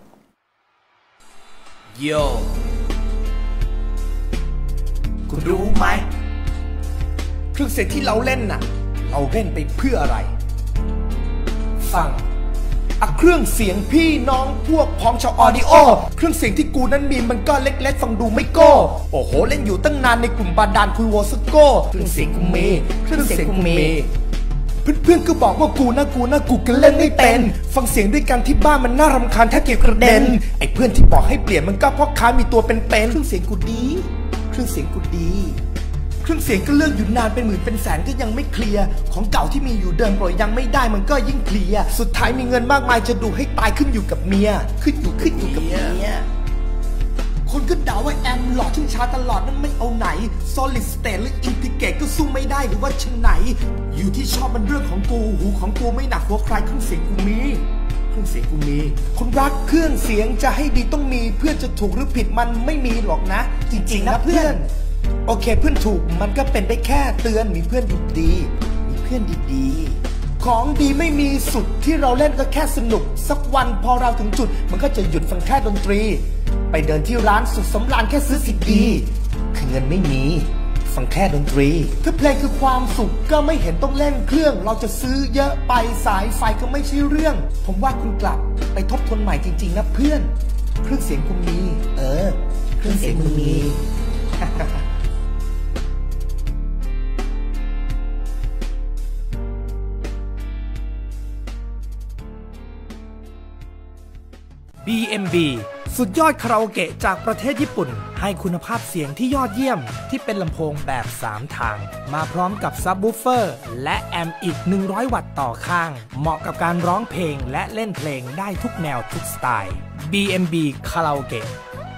โยคุณรู้ไหมเครื่องเสียงที่เราเล่นน่ะเราเล่นไปเพื่ออะไรฟังเครื่องเสียงพี่น้องพวกพ้องชาวออดิโอเครื่องเสียงที่กูนั้นมีมันก็เล็กๆฟังดูไม่โก้โอ้โหเล่นอยู่ตั้งนานในกลุ่มบาดาลคุยโวสโก้เครื่องเสียงกูมีเครื่องเสียงกูมีเพื่อนๆก็บอกว่ากูก็เล่นไม่เป็นฟังเสียงด้วยกันที่บ้านมันน่ารำคาญแทบเกี่ยวกระเด็นไอ้เพื่อนที่บอกให้เปลี่ยนมันก็เพราะค้ามีตัวเป็นๆเครื่องเสียงกูดีเครื่องเสียงกูดีเครื่องเสียงก็เลือกอยู่นานเป็นหมื่นเป็นแสนก็ยังไม่เคลียร์ของเก่าที่มีอยู่เดิมปล่อยยังไม่ได้มันก็ยิ่งเคลียร์สุดท้ายมีเงินมากมายจะดูให้ตายขึ้นอยู่กับเมียขึ้นอยู่กับเมียคนก็ด่าว่าแอมหล่อขึ้นช้าตลอดนั่นไม่เอาไหน Solid State หรือ Integrate ก็สู้ไม่ได้หรือว่าชั้นไหนอยู่ที่ชอบมันเรื่องของกูหูของกูไม่หนักหัวใครเครื่องเสียงกูมีรื่องเสียงกูมีคนรักเครื่องเสียงจะให้ดีต้องมีเพื่อนจะถูกหรือผิดมันไม่มีหรอกนะจริงๆนะเพื่อนโอเคเพื่อนถูกมันก็เป็นได้แค่เตือนมีเพื่อนดีๆมีเพื่อนดีๆของดีไม่มีสุดที่เราเล่นก็แค่สนุกสักวันพอเราถึงจุดมันก็จะหยุดฟังแค่ดนตรีไปเดินที่ร้านสุดสำราญแค่ซื้อซีดีคือเงินไม่มีฟังแค่ดนตรีถ้าเพลงคือความสุขก็ไม่เห็นต้องเล่นเครื่องเราจะซื้อเยอะไปสายไฟก็ไม่ใช่เรื่องผมว่าคุณกลับไปทบทวนใหม่จริงๆนะเพื่อนเครื่องเสียงคุณมีเครื่องเสียงคุณมี BMB สุดยอดคาราโอเกะจากประเทศญี่ปุ่นให้คุณภาพเสียงที่ยอดเยี่ยมที่เป็นลำโพงแบบ 3 ทางมาพร้อมกับซับวูฟเฟอร์และแอมป์อีก100 วัตต์ต่อข้างเหมาะกับการร้องเพลงและเล่นเพลงได้ทุกแนวทุกสไตล์ BMB คาราโอเกะ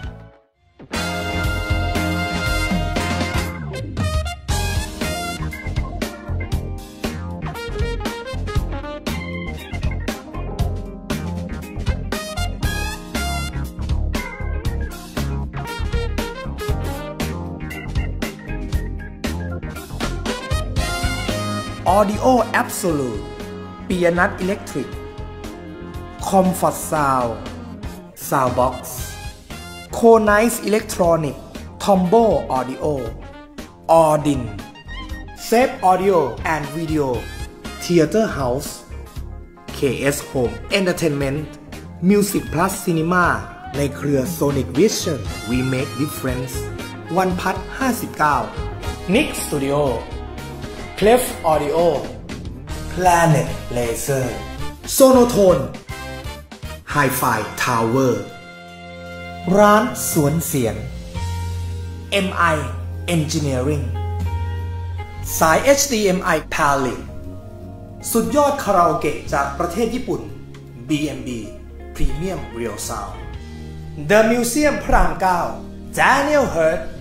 Audio Absolute ปิยนัทอิเล็กทริก Comfort Sound Soundbox Conice Electronic Tombo Audio Audin Safe Audio and Video Theater House KS Home Entertainment Music Plus Cinema ในเครือ Sonic Vision We Make Difference วันพัด59 Nick Studio Clef Audio Planet Laser Sonotone Hi-Fi Tower ร้านสวนเสียง MI Engineering สาย HDMI Palette สุดยอดคาราโอเกะจากประเทศญี่ปุ่น BMB Premium Real Sound The Museum พระราม 9 Daniel Hurt